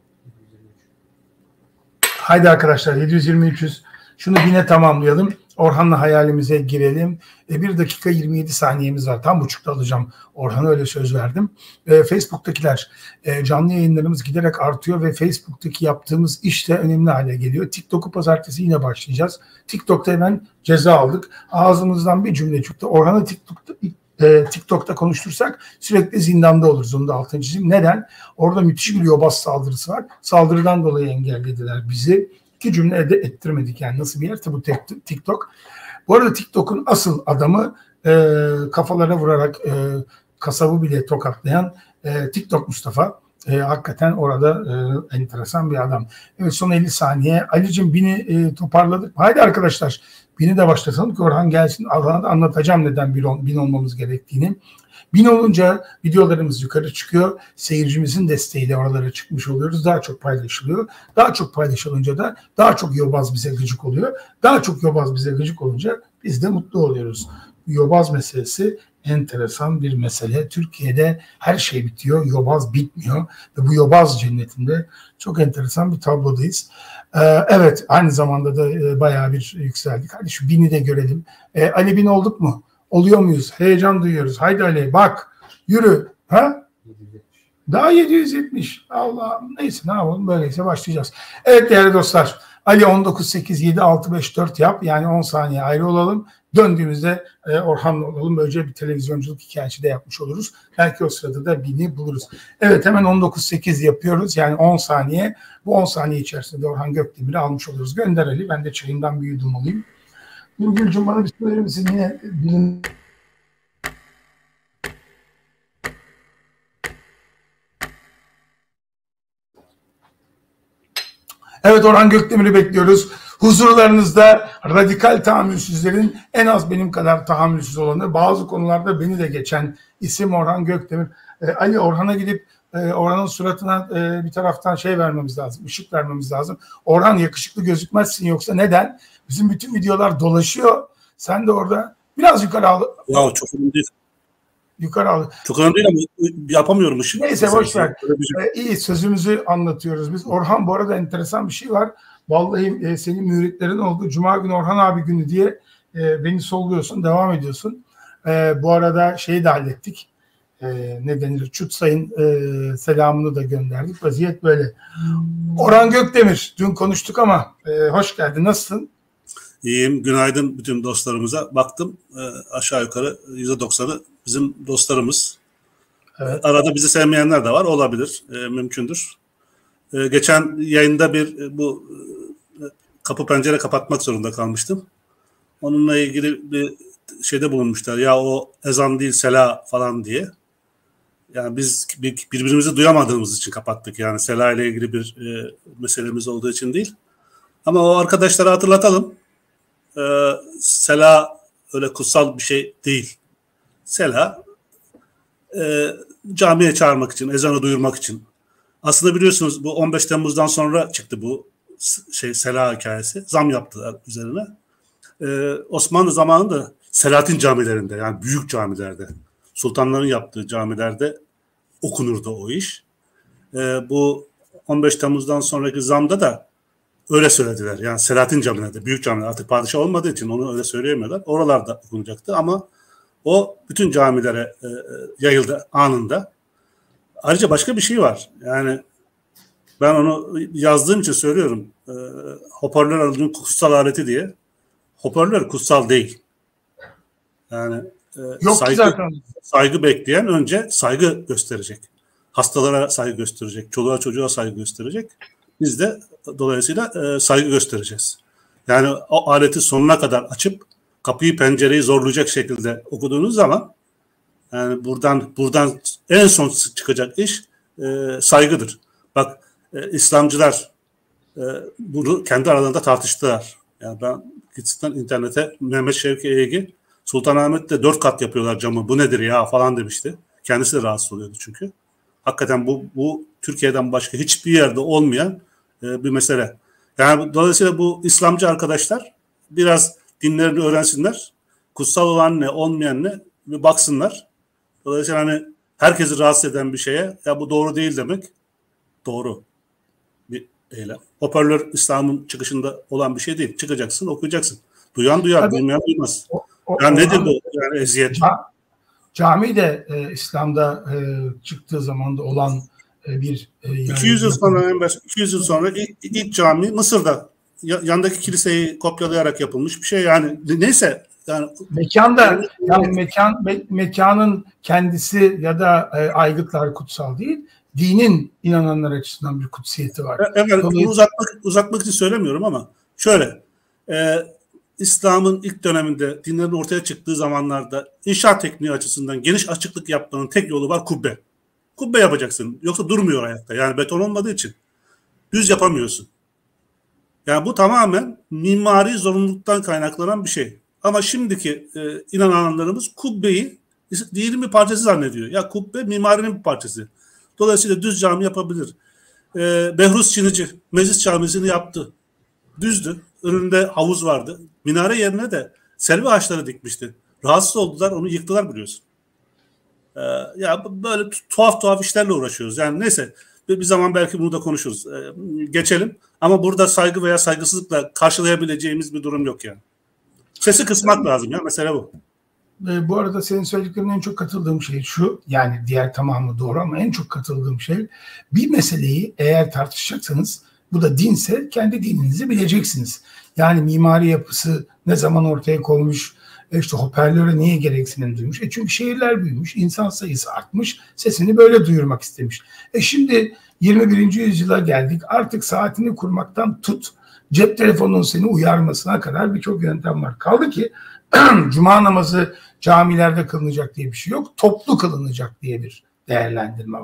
Haydi arkadaşlar yedi yüz yirmi üç yüz. Şunu bine tamamlayalım. Orhan'la hayalimize girelim. E, bir dakika yirmi yedi saniyemiz var. Tam buçukta alacağım. Orhan'a öyle söz verdim. E, Facebook'takiler e, canlı yayınlarımız giderek artıyor ve Facebook'taki yaptığımız iş de önemli hale geliyor. TikTok'u pazartesi yine başlayacağız. TikTok'ta hemen ceza aldık. Ağzımızdan bir cümle çıktı. Orhan'ı TikTok'ta e, TikTok'ta konuştursak sürekli zindanda oluruz. Onu da altını çizeyim. Neden? Orada müthiş bir yobaz saldırısı var. Saldırıdan dolayı engellediler bizi. İki cümle de ettirmedik yani, nasıl bir yer tabi TikTok. Bu arada TikTok'un asıl adamı e, kafalara vurarak e, kasabı bile tokatlayan e, TikTok Mustafa. E, hakikaten orada e, enteresan bir adam. Evet, son elli saniye. Ali'cim bini e, toparladık. Haydi arkadaşlar bini de başlatalım ki Orhan gelsin. Allah'a da anlatacağım neden bin, bin olmamız gerektiğini. Bin olunca videolarımız yukarı çıkıyor. Seyircimizin desteğiyle oralara çıkmış oluyoruz. Daha çok paylaşılıyor. Daha çok paylaşılınca da daha çok yobaz bize gıcık oluyor. Daha çok yobaz bize gıcık olunca biz de mutlu oluyoruz. Yobaz meselesi enteresan bir mesele. Türkiye'de her şey bitiyor. Yobaz bitmiyor. Ve bu yobaz cennetinde çok enteresan bir tablodayız. Ee, evet, aynı zamanda da e, bayağı bir yükseldik. Hadi şu bini de görelim. Ee, Ali bin olduk mu? Oluyor muyuz? Heyecan duyuyoruz. Haydi Ali bak yürü. Ha? Daha yedi yüz yetmiş. Allah'ım, neyse ne yapalım, böyleyse başlayacağız. Evet değerli dostlar, Ali on dokuz sekiz yedi altı beş dört yap, yani on saniye ayrı olalım. Döndüğümüzde e, Orhan'la olalım. Böylece bir televizyonculuk hikayesi de yapmış oluruz. Belki o sırada da bini buluruz. Evet, hemen on dokuz sekiz yapıyoruz. Yani on saniye. Bu on saniye içerisinde Orhan Gökdemir'i almış oluruz. Gönder Ali. Ben de çayımdan bir yudum alayım. Nurgül'cüm bana bir söyler misin? Yine bilin. Evet, Orhan Gökdemir'i bekliyoruz. Huzurlarınızda radikal tahammülsüzlerin en az benim kadar tahammülsüz olanı, bazı konularda beni de geçen isim Orhan Gökdemir. Ee, Ali, Orhan'a gidip e, Orhan'ın suratına e, bir taraftan şey vermemiz lazım, ışık vermemiz lazım. Orhan, yakışıklı gözükmezsin yoksa neden? Bizim bütün videolar dolaşıyor. Sen de orada biraz yukarı al. Ya çok önemli değil. Yukarı al. Çok önemli değil ama yapamıyorum ışık. Neyse, boş ver. Ee, iyi, sözümüzü anlatıyoruz biz. Orhan, bu arada enteresan bir şey var. Vallahi e, senin müritlerin oldu. Cuma günü Orhan abi günü diye e, beni solluyorsun, devam ediyorsun. E, bu arada şeyi de hallettik. E, ne denir? Çutsay'ın e, selamını da gönderdik. Vaziyet böyle. Orhan Gökdemir, dün konuştuk ama e, hoş geldin. Nasılsın? İyiyim. Günaydın bütün dostlarımıza. Baktım e, aşağı yukarı yüzde doksanı bizim dostlarımız. Evet. Arada bizi sevmeyenler de var. Olabilir. E, mümkündür. E, geçen yayında bir e, bu e, kapı pencere kapatmak zorunda kalmıştım. Onunla ilgili bir şeyde bulunmuşlar. Ya o ezan değil sela falan diye. Yani biz bir, birbirimizi duyamadığımız için kapattık. Yani sela ile ilgili bir e, meselemiz olduğu için değil. Ama o arkadaşlara hatırlatalım. E, sela öyle kutsal bir şey değil. Sela e, camiye çağırmak için, ezanı duyurmak için. Aslında biliyorsunuz bu on beş Temmuz'dan sonra çıktı bu şey sela hikayesi. Zam yaptılar üzerine. Ee, Osmanlı zamanında Selahattin camilerinde, yani büyük camilerde, sultanların yaptığı camilerde okunurdu o iş. Ee, bu on beş Temmuz'dan sonraki zamda da öyle söylediler. Yani Selahattin camilerde, büyük camiler, artık padişah olmadığı için onu öyle söyleyemiyorlar. Oralarda okunacaktı ama o bütün camilere e, yayıldı anında. Ayrıca başka bir şey var. Yani ben onu yazdığım için söylüyorum. E, hoparlör aracının kutsal aleti diye. Hoparlör kutsal değil. Yani e, Yok saygı, zaten. saygı bekleyen önce saygı gösterecek. Hastalara saygı gösterecek. Çoluğa çocuğa saygı gösterecek. Biz de dolayısıyla e, saygı göstereceğiz. Yani o aleti sonuna kadar açıp kapıyı pencereyi zorlayacak şekilde okuduğunuz zaman yani buradan buradan en son çıkacak iş e, saygıdır. Bak e, İslamcılar e, bunu kendi aralarında tartıştılar. Yani ben gitsin internete Mehmet Şevki Eygi Sultanahmet'te dört kat yapıyorlar camı. Bu nedir ya falan demişti. Kendisi de rahatsız oluyordu çünkü. Hakikaten bu bu Türkiye'den başka hiçbir yerde olmayan e, bir mesele. Yani dolayısıyla bu İslamcı arkadaşlar biraz dinlerini öğrensinler. Kutsal olan ne, olmayan ne bir baksınlar. Dolayısıyla hani herkesi rahatsız eden bir şeye ya bu doğru değil demek doğru bir eylem. Hoparlör İslam'ın çıkışında olan bir şey değil. Çıkacaksın, okuyacaksın. Duyan duyar, Tabii. duymayan duymaz. O, o, yani nedir bu yani eziyet? Cami de e, İslam'da e, çıktığı zamanda olan e, bir e, yani iki yüz yıl sonra en baş iki yüz yıl sonra ilk, ilk cami Mısır'da yandaki kiliseyi kopyalayarak yapılmış bir şey yani neyse yani mekanda yani mekan me, mekanın kendisi ya da e, aygıtlar kutsal değil, dinin inananlar açısından bir kutsiyeti var. Evet, Dolayısıyla... bunu uzatmak uzatmak için söylemiyorum ama şöyle e, İslam'ın ilk döneminde dinlerin ortaya çıktığı zamanlarda inşaat tekniği açısından geniş açıklık yapmanın tek yolu var kubbe. Kubbe yapacaksın. Yoksa durmuyor ayakta. Yani beton olmadığı için düz yapamıyorsun. Yani bu tamamen mimari zorunluluktan kaynaklanan bir şey. Ama şimdiki e, inananlarımız kubbeyi dinin bir parçası zannediyor. Ya kubbe mimarinin bir parçası. Dolayısıyla düz cami yapabilir. E, Behruz Çinici Meclis Camisi'ni yaptı. Düzdü. Önünde havuz vardı. Minare yerine de selvi ağaçları dikmişti. Rahatsız oldular, onu yıktılar biliyorsun. Ee, ya böyle tuhaf tuhaf işlerle uğraşıyoruz. Yani neyse bir zaman belki bunu da konuşuruz. Ee, geçelim. Ama burada saygı veya saygısızlıkla karşılayabileceğimiz bir durum yok yani. Sesi kısmak lazım ya. Mesele bu. E, bu arada senin söylediklerine en çok katıldığım şey şu. Yani diğer tamamı doğru ama en çok katıldığım şey bir meseleyi eğer tartışacaksanız bu da dinse kendi dininizi bileceksiniz. Yani mimari yapısı ne zaman ortaya konmuş, işte hoparlöre niye gereksinim duymuş? E çünkü şehirler büyümüş, insan sayısı artmış, sesini böyle duyurmak istemiş. E şimdi yirmi birinci yüzyıla geldik. Artık saatini kurmaktan tut, cep telefonunun seni uyarmasına kadar birçok yöntem var. Kaldı ki cuma namazı camilerde kılınacak diye bir şey yok. Toplu kılınacak diye bir değerlendirme var.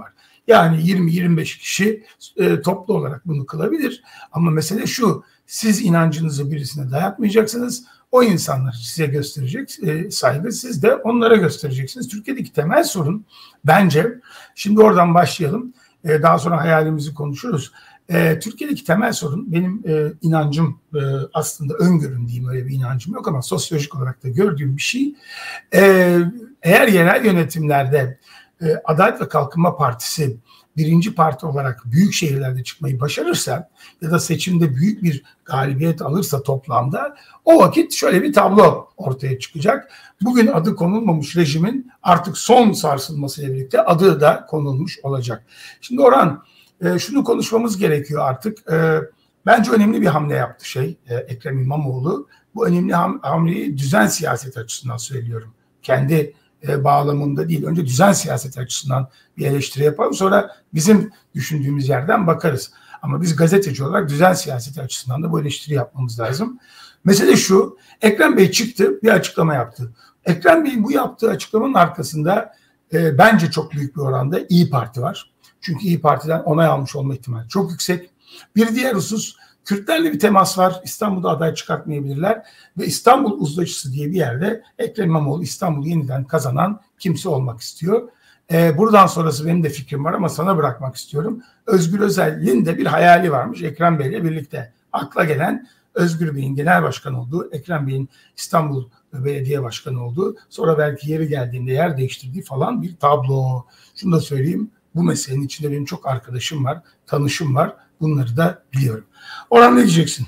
Yani yirmi yirmi beş kişi e, toplu olarak bunu kılabilir. Ama mesele şu, siz inancınızı birisine dayatmayacaksınız. O insanlar size gösterecek e, saygı, siz de onlara göstereceksiniz. Türkiye'deki temel sorun bence, şimdi oradan başlayalım, e, daha sonra hayalimizi konuşuruz. E, Türkiye'deki temel sorun, benim e, inancım e, aslında öngörüm diyeyim, öyle bir inancım yok ama sosyolojik olarak da gördüğüm bir şey. E, eğer yerel yönetimlerde e, Adalet ve Kalkınma Partisi birinci parti olarak büyük şehirlerde çıkmayı başarırsa ya da seçimde büyük bir galibiyet alırsa toplamda, o vakit şöyle bir tablo ortaya çıkacak. Bugün adı konulmamış rejimin artık son sarsılmasıyla birlikte adı da konulmuş olacak. Şimdi Orhan, e, şunu konuşmamız gerekiyor artık. E, bence önemli bir hamle yaptı şey e, Ekrem İmamoğlu. Bu önemli ham, hamleyi düzen siyaset açısından söylüyorum. Kendi E, bağlamında değil. Önce düzen siyaseti açısından bir eleştiri yapalım. Sonra bizim düşündüğümüz yerden bakarız. Ama biz gazeteci olarak düzen siyaseti açısından da bu eleştiri yapmamız lazım. Mesele şu, Ekrem Bey çıktı, bir açıklama yaptı. Ekrem Bey'in bu yaptığı açıklamanın arkasında e, bence çok büyük bir oranda İYİ Parti var. Çünkü İYİ Parti'den onay almış olma ihtimali çok yüksek. Bir diğer husus, Kürtlerle bir temas var. İstanbul'da aday çıkartmayabilirler. Ve İstanbul Uzlaşısı diye bir yerde Ekrem İmamoğlu İstanbul'u yeniden kazanan kimse olmak istiyor. Ee, buradan sonrası benim de fikrim var ama sana bırakmak istiyorum. Özgür Özel'in de bir hayali varmış Ekrem Bey'le birlikte. Akla gelen Özgür Bey'in genel başkan olduğu, Ekrem Bey'in İstanbul Belediye Başkanı olduğu, sonra belki yeri geldiğinde yer değiştirdiği falan bir tablo. Şunu da söyleyeyim, bu meselenin içinde benim çok arkadaşım var, tanışım var. Bunları da biliyorum. Orhan, ne diyeceksin?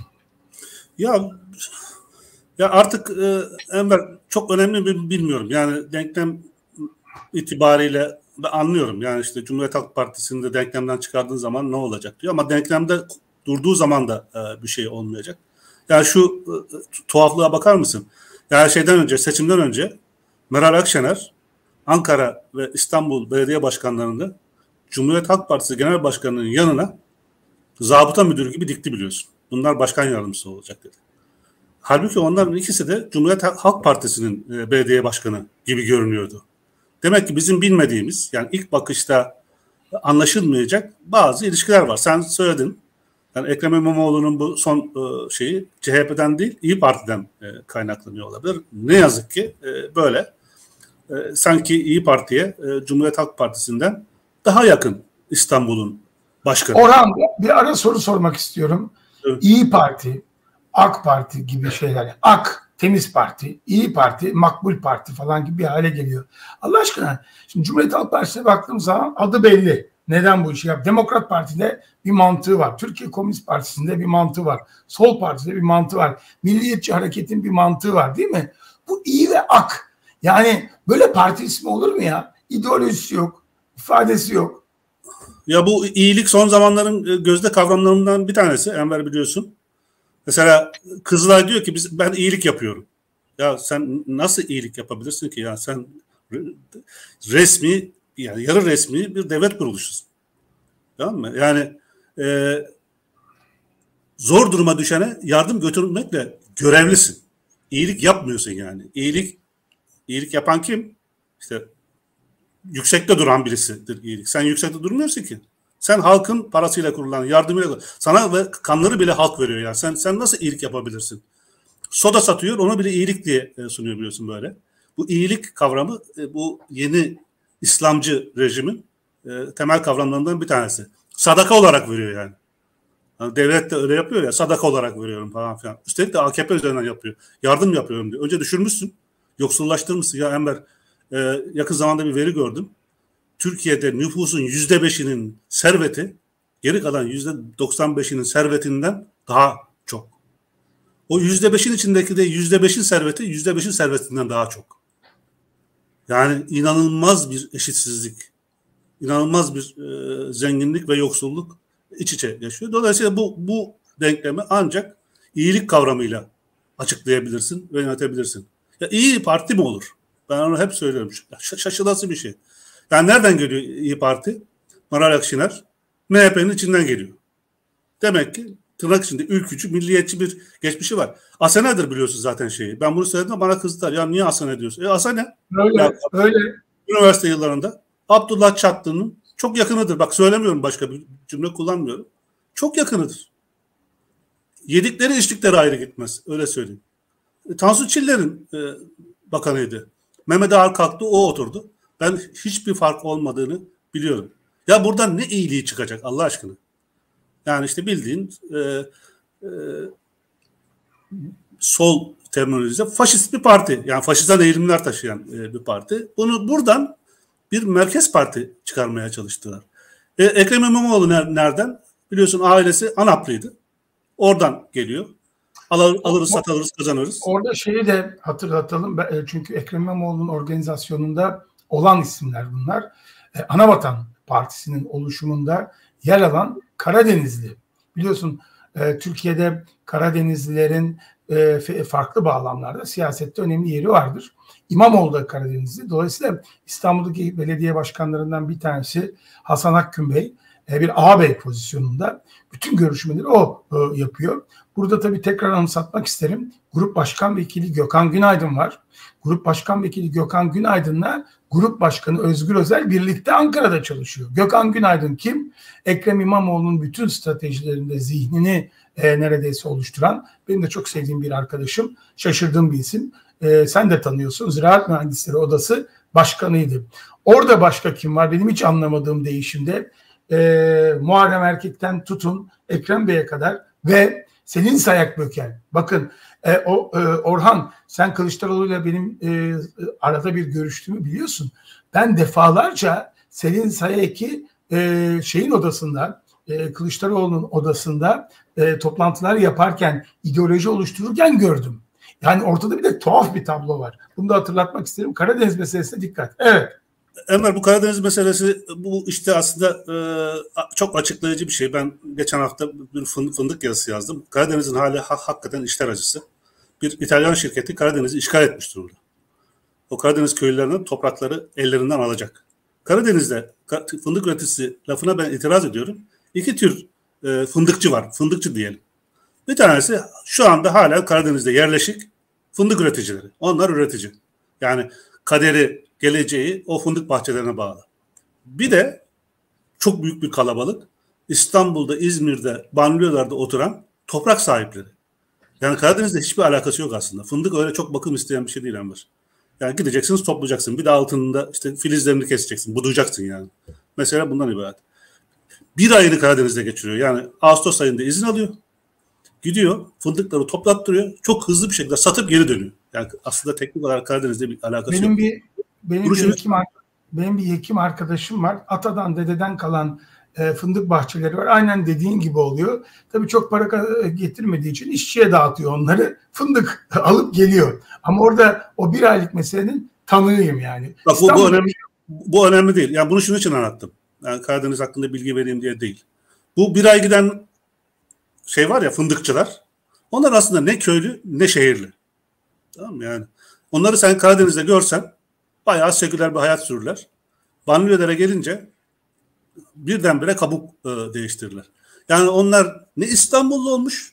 Ya ya artık e, Enver, çok önemli bir bilmiyorum. Yani denklem itibariyle ben anlıyorum. Yani işte Cumhuriyet Halk Partisi'ni de denklemden çıkardığın zaman ne olacak diyor. Ama denklemde durduğu zaman da e, bir şey olmayacak. Yani şu e, tuhaflığa bakar mısın? Yani şeyden önce, seçimden önce Meral Akşener Ankara ve İstanbul Belediye Başkanları'nda Cumhuriyet Halk Partisi Genel Başkanı'nın yanına zabıta müdürü gibi dikti, biliyorsun. Bunlar başkan yardımcısı olacak dedi. Halbuki onların ikisi de Cumhuriyet Halk Partisi'nin e, belediye başkanı gibi görünüyordu. Demek ki bizim bilmediğimiz, yani ilk bakışta anlaşılmayacak bazı ilişkiler var. Sen söyledin. Yani Ekrem İmamoğlu'nun bu son e, şeyi C H P'den değil, İYİ Parti'den e, kaynaklanıyor olabilir. Ne yazık ki e, böyle. E, sanki İYİ Parti'ye e, Cumhuriyet Halk Partisi'nden daha yakın İstanbul'un başkanı. Orhan, bir ara soru sormak istiyorum. Evet. İYİ Parti, AK Parti gibi şeyler. AK, temiz parti, İYİ Parti, makbul parti falan gibi bir hale geliyor. Allah aşkına, şimdi Cumhuriyet Halk Partisi'ne baktığım zaman adı belli. Neden bu işi yap? Demokrat Parti'de bir mantığı var. Türkiye Komünist Partisi'nde bir mantığı var. Sol Parti'de bir mantığı var. Milliyetçi Hareket'in bir mantığı var, değil mi? Bu İYİ ve AK. Yani böyle parti ismi olur mu ya? İdeolojisi yok, ifadesi yok. Ya bu iyilik son zamanların gözde kavramlarından bir tanesi, Enver, biliyorsun. Mesela Kızılay diyor ki biz ben iyilik yapıyorum. Ya sen nasıl iyilik yapabilirsin ki ya? Sen resmi, yani yarı resmi bir devlet kuruluşusun. Tamam mı? Yani e, zor duruma düşene yardım götürmekle görevlisin. İyilik yapmıyorsun yani. İyilik iyilik yapan kim? İşte yüksekte duran birisidir iyilik. Sen yüksekte durmuyorsun ki. Sen halkın parasıyla kurulan, yardımıyla, sana ve kanları bile halk veriyor ya. Sen sen nasıl iyilik yapabilirsin? Soda satıyor, onu bile iyilik diye sunuyor, biliyorsun böyle. Bu iyilik kavramı bu yeni İslamcı rejimin temel kavramlarından bir tanesi. Sadaka olarak veriyor yani. Yani devlet de öyle yapıyor ya, sadaka olarak veriyorum falan filan. Üstelik de A K P üzerinden yapıyor. Yardım yapıyorum diyor. Önce düşürmüşsün, yoksullaştırmışsın ya Enver. Ee, yakın zamanda bir veri gördüm. Türkiye'de nüfusun yüzde beşinin serveti geri kalan yüzde doksan beşinin servetinden daha çok. O yüzde beşin içindeki de yüzde beşin serveti yüzde beşin servetinden daha çok. Yani inanılmaz bir eşitsizlik, inanılmaz bir e, zenginlik ve yoksulluk iç içe yaşıyor. Dolayısıyla bu bu denklemi ancak iyilik kavramıyla açıklayabilirsin ve yönetebilirsin. Ya iyi parti mi olur? Ben onu hep söylüyorum. Şaşılası bir şey. Yani nereden geliyor İYİ Parti? Meral Akşener M H P'nin içinden geliyor. Demek ki tırnak içinde ülkücü, milliyetçi bir geçmişi var. Asene'dir biliyorsun zaten şeyi. Ben bunu söyledim, bana kızdılar. Ya niye Asene diyorsun? E Asene. Öyle, ya, öyle. Üniversite yıllarında Abdullah Çatlı'nın çok yakınıdır. Bak söylemiyorum, başka bir cümle kullanmıyorum. Çok yakınıdır. Yedikleri içtikleri ayrı gitmez. Öyle söyleyeyim. Tansu Çiller'in e, bakanıydı. Mehmet Ağar kalktı, o oturdu. Ben hiçbir fark olmadığını biliyorum. Ya buradan ne iyiliği çıkacak Allah aşkına? Yani işte bildiğin e, e, sol terminolojide faşist bir parti. Yani faşistan eğilimler taşıyan e, bir parti. Bunu buradan bir merkez parti çıkarmaya çalıştılar. E, Ekrem İmamoğlu nereden? Biliyorsun ailesi ANAP'lıydı. Oradan geliyor. Alır, alırız, satarız, kazanırız. Orada şeyi de hatırlatalım. Çünkü Ekrem İmamoğlu'nun organizasyonunda olan isimler bunlar. Anavatan Partisi'nin oluşumunda yer alan Karadenizli. Biliyorsun Türkiye'de Karadenizlilerin farklı bağlamlarda siyasette önemli yeri vardır. İmamoğlu da Karadenizli. Dolayısıyla İstanbul'daki belediye başkanlarından bir tanesi Hasan Akgün Bey bir ağabey pozisyonunda bütün görüşmeleri o yapıyor. Burada tabii tekrar anımsatmak isterim. Grup Başkan Vekili Gökhan Günaydın var. Grup Başkan Vekili Gökhan Günaydın'la Grup Başkanı Özgür Özel birlikte Ankara'da çalışıyor. Gökhan Günaydın kim? Ekrem İmamoğlu'nun bütün stratejilerinde zihnini e, neredeyse oluşturan, benim de çok sevdiğim bir arkadaşım, şaşırdığım bir isim. E, sen de tanıyorsun. Ziraat Mühendisleri Odası Başkanıydı. Orada başka kim var? Benim hiç anlamadığım değişimde e, Muharrem Erkek'ten tutun Ekrem Bey'e kadar ve Selin Sayakböken. Bakın e, o e, Orhan, sen Kılıçdaroğlu'yla benim e, arada bir görüştüğümü biliyorsun. Ben defalarca Selin Sayak'ı e, şeyin odasında, e, Kılıçdaroğlu'nun odasında e, toplantılar yaparken, ideoloji oluştururken gördüm. Yani ortada bir de tuhaf bir tablo var. Bunu da hatırlatmak isterim. Karadeniz meselesine dikkat. Evet. Enver, bu Karadeniz meselesi, bu işte aslında e, çok açıklayıcı bir şey. Ben geçen hafta bir fındık yazısı yazdım. Karadeniz'in hali ha, hakikaten işler acısı. Bir İtalyan şirketi Karadeniz'i işgal etmiş durumda. O Karadeniz köylülerinin toprakları ellerinden alacak. Karadeniz'de fındık üreticisi lafına ben itiraz ediyorum. İki tür e, fındıkçı var. Fındıkçı diyelim. Bir tanesi şu anda hala Karadeniz'de yerleşik fındık üreticileri. Onlar üretici. Yani kaderi, geleceği o fındık bahçelerine bağlı. Bir de çok büyük bir kalabalık İstanbul'da, İzmir'de, banliyölarda oturan toprak sahipleri. Yani Karadeniz'de hiçbir alakası yok aslında. Fındık öyle çok bakım isteyen bir şey değil Enver. Yani gideceksiniz, toplayacaksın. Bir de altında işte filizlerini keseceksin, budayacaksın yani. Mesela bundan ibaret. Bir ayını Karadeniz'de geçiriyor. Yani Ağustos ayında izin alıyor. Gidiyor, fındıkları toplattırıyor. Çok hızlı bir şekilde satıp geri dönüyor. Yani aslında teknik olarak Karadeniz'de bir alakası benim yok. Bir, benim, bir hekim, benim bir hekim arkadaşım var. Atadan, dededen kalan e, fındık bahçeleri var. Aynen dediğin gibi oluyor. Tabii çok para getirmediği için işçiye dağıtıyor onları. Fındık alıp geliyor. Ama orada o bir aylık meselenin tanığıyım yani. Bak, bu, bu, önemli, bu önemli değil. Yani bunu şunun için anlattım. Yani Karadeniz hakkında bilgi vereyim diye değil. Bu bir ay giden şey var ya, fındıkçılar. Onlar aslında ne köylü ne şehirli. Tamam mı yani? Onları sen Karadeniz'de görsen bayağı seküler bir hayat sürürler. Banliyölere gelince birdenbire kabuk e, değiştirirler. Yani onlar ne İstanbullu olmuş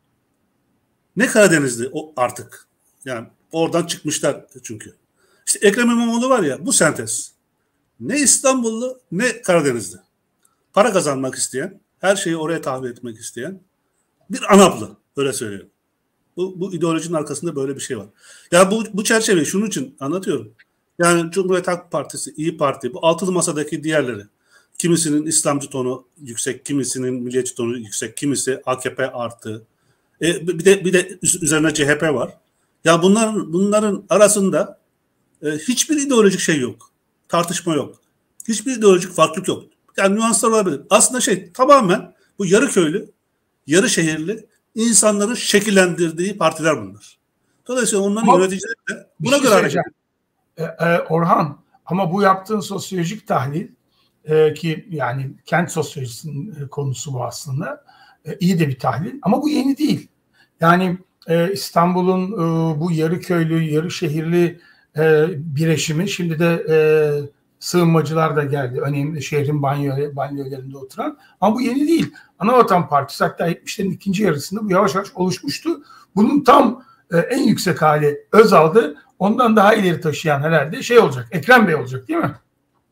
ne Karadenizli o artık. Yani oradan çıkmışlar çünkü. İşte Ekrem İmamoğlu var ya, bu sentez. Ne İstanbullu ne Karadenizli. Para kazanmak isteyen, her şeyi oraya tahvil etmek isteyen bir ANAP'lı, öyle söylüyorum. Bu, bu ideolojinin arkasında böyle bir şey var. Ya bu, bu çerçeveyi şunun için anlatıyorum. Yani Cumhuriyet Halk Partisi, İyi Parti, bu altılı masadaki diğerleri. Kimisinin İslamcı tonu yüksek, kimisinin milliyetçi tonu yüksek, kimisi A K P artı. E, bir de bir de üzerine C H P var. Ya bunların bunların arasında e, hiçbir ideolojik şey yok. Tartışma yok. Hiçbir ideolojik farklılık yok. Yani nüanslar olabilir. Aslında şey tamamen bu yarı köylü, yarı şehirli insanların şekillendirdiği partiler bunlar. Dolayısıyla onların ama yöneticileri de buna şey göre hareket ediyor. Ee, e, Orhan, ama bu yaptığın sosyolojik tahlil e, ki yani kent sosyolojisinin e, konusu bu aslında. E, iyi de bir tahlil ama bu yeni değil. Yani e, İstanbul'un e, bu yarı köylü, yarı şehirli e, bireşimi, şimdi de e, sığınmacılar da geldi. Önemli şehrin banyo, banyolarında oturan. Ama bu yeni değil. Anavatan Partisi hatta yetmişlerin ikinci yarısında bu yavaş yavaş oluşmuştu. Bunun tam e, en yüksek hali Özal'dı. Ondan daha ileri taşıyan herhalde şey olacak. Ekrem Bey olacak değil mi?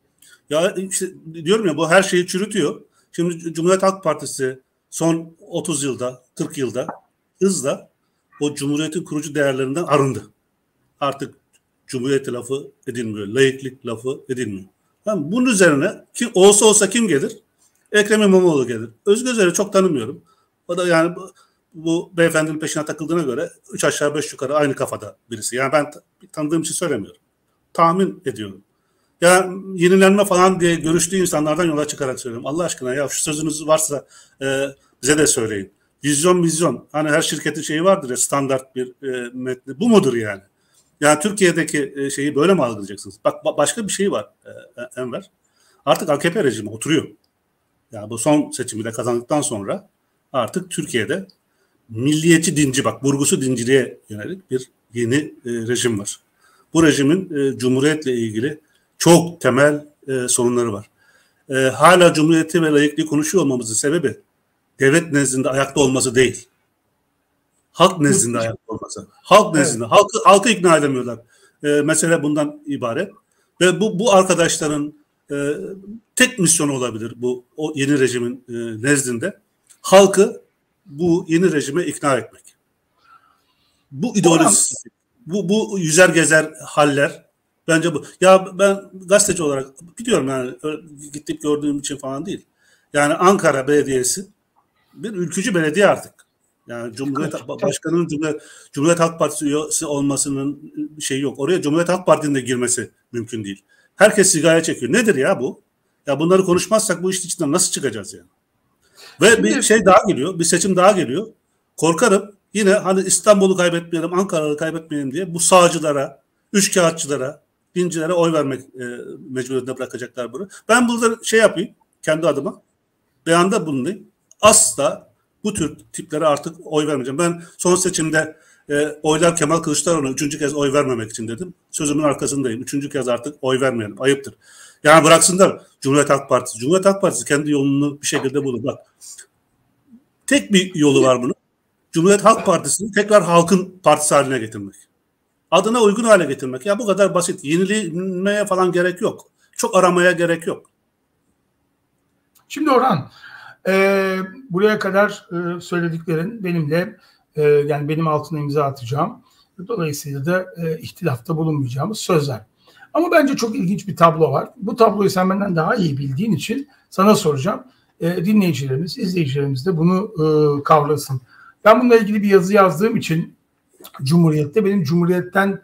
Ya işte diyorum ya, bu her şeyi çürütüyor. Şimdi Cumhuriyet Halk Partisi son otuz yılda, kırk yılda hızla o Cumhuriyet'in kurucu değerlerinden arındı. Artık Cumhuriyet lafı edilmiyor, laiklik lafı edilmiyor. Tamam, bunun üzerine kim olsa olsa kim gelir? Ekrem İmamoğlu gelir. Özgür Özel'i çok tanımıyorum. O da yani bu, bu beyefendinin peşine takıldığına göre üç aşağı beş yukarı aynı kafada birisi. Yani ben tanıdığım için söylemiyorum. Tahmin ediyorum. Ya yenilenme falan diye görüştüğü insanlardan yola çıkarak söylüyorum. Allah aşkına ya, şu sözünüz varsa e, bize de söyleyin. Vizyon vizyon. Hani her şirketin şeyi vardır ya, standart bir e, metni. Bu mudur yani? Yani Türkiye'deki e, şeyi böyle mi algılayacaksınız? Bak ba- başka bir şey var e, Enver. Artık A K P rejimi oturuyor. Yani bu son seçimi de kazandıktan sonra artık Türkiye'de milliyetçi dinci, bak vurgusu dinciliğe yönelik bir yeni e, rejim var. Bu rejimin e, Cumhuriyet'le ilgili çok temel e, sorunları var. E, hala Cumhuriyeti ve laikliği konuşuyor olmamızın sebebi devlet nezdinde ayakta olması değil. Halk nezdinde ayakta olması. Halk nezdinde. Evet. Halkı, halkı ikna edemiyorlar. E, mesele bundan ibaret. Ve bu, bu arkadaşların e, tek misyonu olabilir bu o yeni rejimin e, nezdinde. Halkı bu yeni rejime ikna etmek. Bu ideolojisi, bu, bu yüzer gezer haller bence bu. Ya ben gazeteci olarak biliyorum yani, gittik gördüğüm için falan değil. Yani Ankara Belediyesi bir ülkücü belediye artık. Yani Cumhuriyet Başkanı'nın Cumhuriyet, Cumhuriyet Halk Partisi üyesi olmasının bir şeyi yok. Oraya Cumhuriyet Halk Partisi'nin de girmesi mümkün değil. Herkes sigaya çekiyor. Nedir ya bu? Ya bunları konuşmazsak bu işin içinden nasıl çıkacağız yani? Ve Şimdi, bir şey daha geliyor, bir seçim daha geliyor. Korkarım yine hani İstanbul'u kaybetmeyelim, Ankara'yı kaybetmeyelim diye bu sağcılara, üçkağıtçılara, dincilere oy vermek e, mecburiyetinde bırakacaklar bunu. Ben burada şey yapayım, kendi adıma, beyanda bulunayım. Asla bu tür tiplere artık oy vermeyeceğim. Ben son seçimde e, oylar Kemal Kılıçdaroğlu'na üçüncü kez oy vermemek için dedim. Sözümün arkasındayım. Üçüncü kez artık oy vermeyelim. Ayıptır. Yani bıraksınlar Cumhuriyet Halk Partisi. Cumhuriyet Halk Partisi kendi yolunu bir şekilde bulur. Bak, tek bir yolu var bunun. Cumhuriyet Halk Partisi'ni tekrar halkın partisi haline getirmek. Adına uygun hale getirmek. Ya bu kadar basit. Yenilmeye falan gerek yok. Çok aramaya gerek yok. Şimdi Orhan, e, buraya kadar e, söylediklerin benimle e, yani benim altına imza atacağım. Dolayısıyla da e, ihtilafta bulunmayacağımız sözler. Ama bence çok ilginç bir tablo var. Bu tabloyu sen benden daha iyi bildiğin için sana soracağım. E, dinleyicilerimiz, izleyicilerimiz de bunu e, kavrasın. Ben bununla ilgili bir yazı yazdığım için Cumhuriyet'te benim Cumhuriyet'ten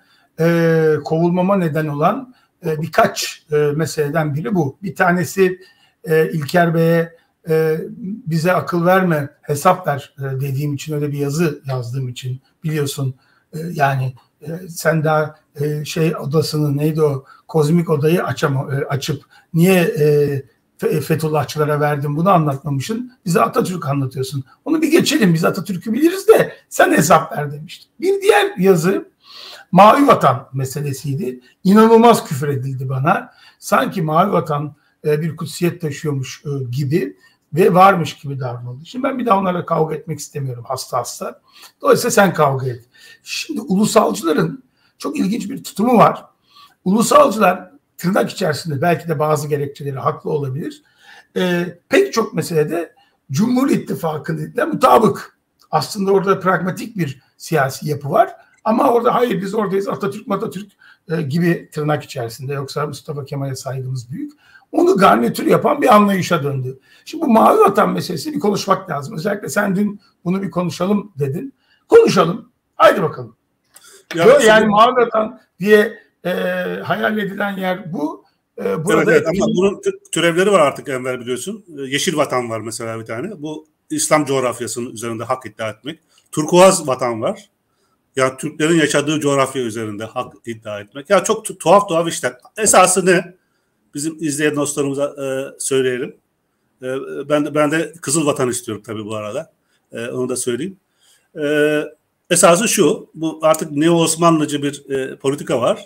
e, kovulmama neden olan e, birkaç e, meseleden biri bu. Bir tanesi e, İlker Bey'e e, bize akıl verme, hesap ver e, dediğim için, öyle bir yazı yazdığım için biliyorsun. E, yani e, sen daha e, şey odasını, neydi o, kozmik odayı açama, e, açıp niye e, Fethullahçılara verdin bunu anlatmamışsın. Bize Atatürk anlatıyorsun. Onu bir geçelim, biz Atatürk'ü biliriz de sen hesap ver demiştin. Bir diğer yazı Mavi Vatan meselesiydi. İnanılmaz küfür edildi bana. Sanki Mavi Vatan e, bir kutsiyet taşıyormuş e, gibi ve varmış gibi davranıldı. Şimdi ben bir daha onlarla kavga etmek istemiyorum hasta hasta. Dolayısıyla sen kavga et. Şimdi ulusalcıların çok ilginç bir tutumu var. Ulusalcılar tırnak içerisinde belki de bazı gerekçeleri haklı olabilir. E, pek çok meselede Cumhur İttifakı'nda mutabık. Aslında orada pragmatik bir siyasi yapı var. Ama orada hayır biz oradayız Atatürk Atatürk e, gibi tırnak içerisinde. Yoksa Mustafa Kemal'e saygımız büyük. Onu garnitür yapan bir anlayışa döndü. Şimdi bu Mavi Vatan meselesi bir konuşmak lazım. Özellikle sen dün bunu bir konuşalım dedin. Konuşalım. Haydi bakalım. Ya, yani şimdi... Mavi Vatan diye E, hayal edilen yer bu. E, burada evet, evet, ama bunun türevleri var artık Enver, biliyorsun. Yeşil Vatan var mesela bir tane. Bu İslam coğrafyasının üzerinde hak iddia etmek. Turkuaz Vatan var. Ya Türklerin yaşadığı coğrafya üzerinde hak iddia etmek. Ya çok tu- tuhaf tuhaf işler. Esası ne? Bizim izleyen dostlarımıza e, söyleyelim. E, ben de ben de Kızıl Vatan istiyorum tabii bu arada. E, onu da söyleyeyim. E, esası şu. Bu artık Neo-Osmanlıcı bir e, politika var.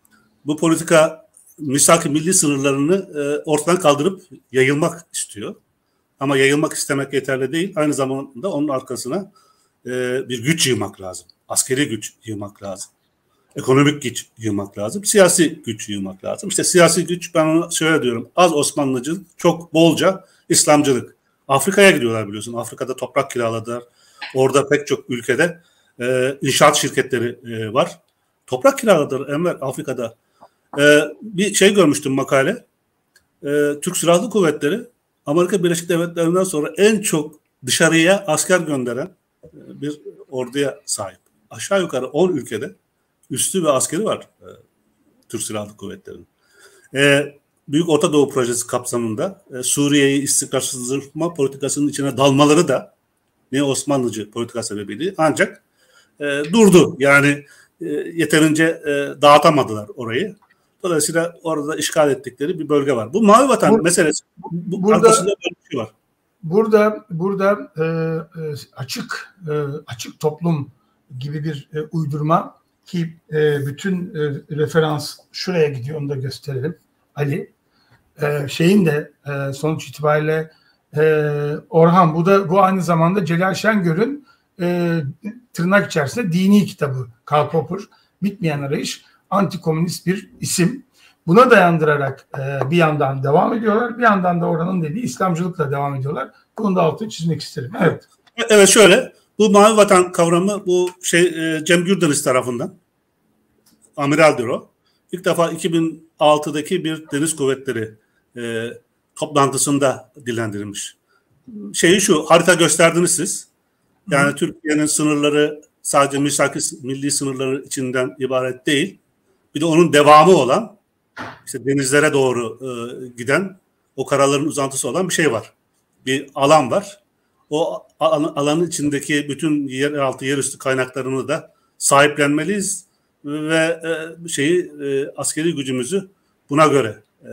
Bu politika misak-ı milli sınırlarını e, ortadan kaldırıp yayılmak istiyor. Ama yayılmak istemek yeterli değil. Aynı zamanda onun arkasına e, bir güç yığmak lazım. Askeri güç yığmak lazım. Ekonomik güç yığmak lazım. Siyasi güç yığmak lazım. İşte siyasi güç, ben ona şöyle diyorum. Az Osmanlıcılık, çok bolca İslamcılık. Afrika'ya gidiyorlar biliyorsun. Afrika'da toprak kiraladılar. Orada pek çok ülkede e, inşaat şirketleri e, var. Toprak kiraladılar Enver Afrika'da. E, bir şey görmüştüm, makale. E, Türk Silahlı Kuvvetleri Amerika Birleşik Devletleri'nden sonra en çok dışarıya asker gönderen e, bir orduya sahip. Aşağı yukarı on ülkede üssü ve askeri var e, Türk Silahlı Kuvvetleri'nin. E, Büyük Orta Doğu Projesi kapsamında e, Suriye'yi istikrarsızlaştırma politikasının içine dalmaları da ne Osmanlıcı politika sebebiyle, ancak e, durdu. Yani e, yeterince e, dağıtamadılar orayı. Dolayısıyla orada işgal ettikleri bir bölge var. Bu Mavi Vatan bu, meselesi, bu, burada, arkasında böyle bir şey var. Burada burada e, e, açık e, açık toplum gibi bir e, uydurma ki e, bütün e, referans şuraya gidiyor, onu da gösterelim. Ali e, şeyin de e, sonuç itibariyle e, Orhan, bu da bu aynı zamanda Celal Şengör'ün e, tırnak içerisinde dini kitabı Karl Popper, Bitmeyen Arayış, antikomünist bir isim. Buna dayandırarak e, bir yandan devam ediyorlar, bir yandan da Orhan'ın dediği İslamcılıkla devam ediyorlar. Bunu da altını çizmek isterim. Evet. Evet, şöyle, bu Mavi Vatan kavramı bu şey e, Cem Gürdeniz tarafından, amiraldir o. İlk defa iki bin altıdaki bir Deniz Kuvvetleri e, toplantısında dillendirilmiş. Şeyi şu, harita gösterdiniz siz. Yani Hı. Türkiye'nin sınırları sadece misaki milli sınırları içinden ibaret değil. Bir de onun devamı olan, işte denizlere doğru e, giden, o karaların uzantısı olan bir şey var. Bir alan var. O alan, alanın içindeki bütün yeraltı, yerüstü kaynaklarını da sahiplenmeliyiz ve e, şeyi e, askeri gücümüzü buna göre e,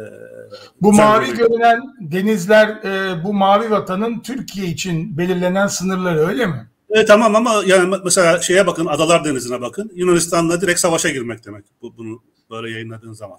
bu mavi görünen denizler e, bu Mavi Vatan'ın Türkiye için belirlenen sınırları, öyle mi? E, tamam, ama yani mesela şeye bakın, Adalar Denizi'ne bakın. Yunanistan'la direkt savaşa girmek demek bu, bunu böyle yayınladığın zaman.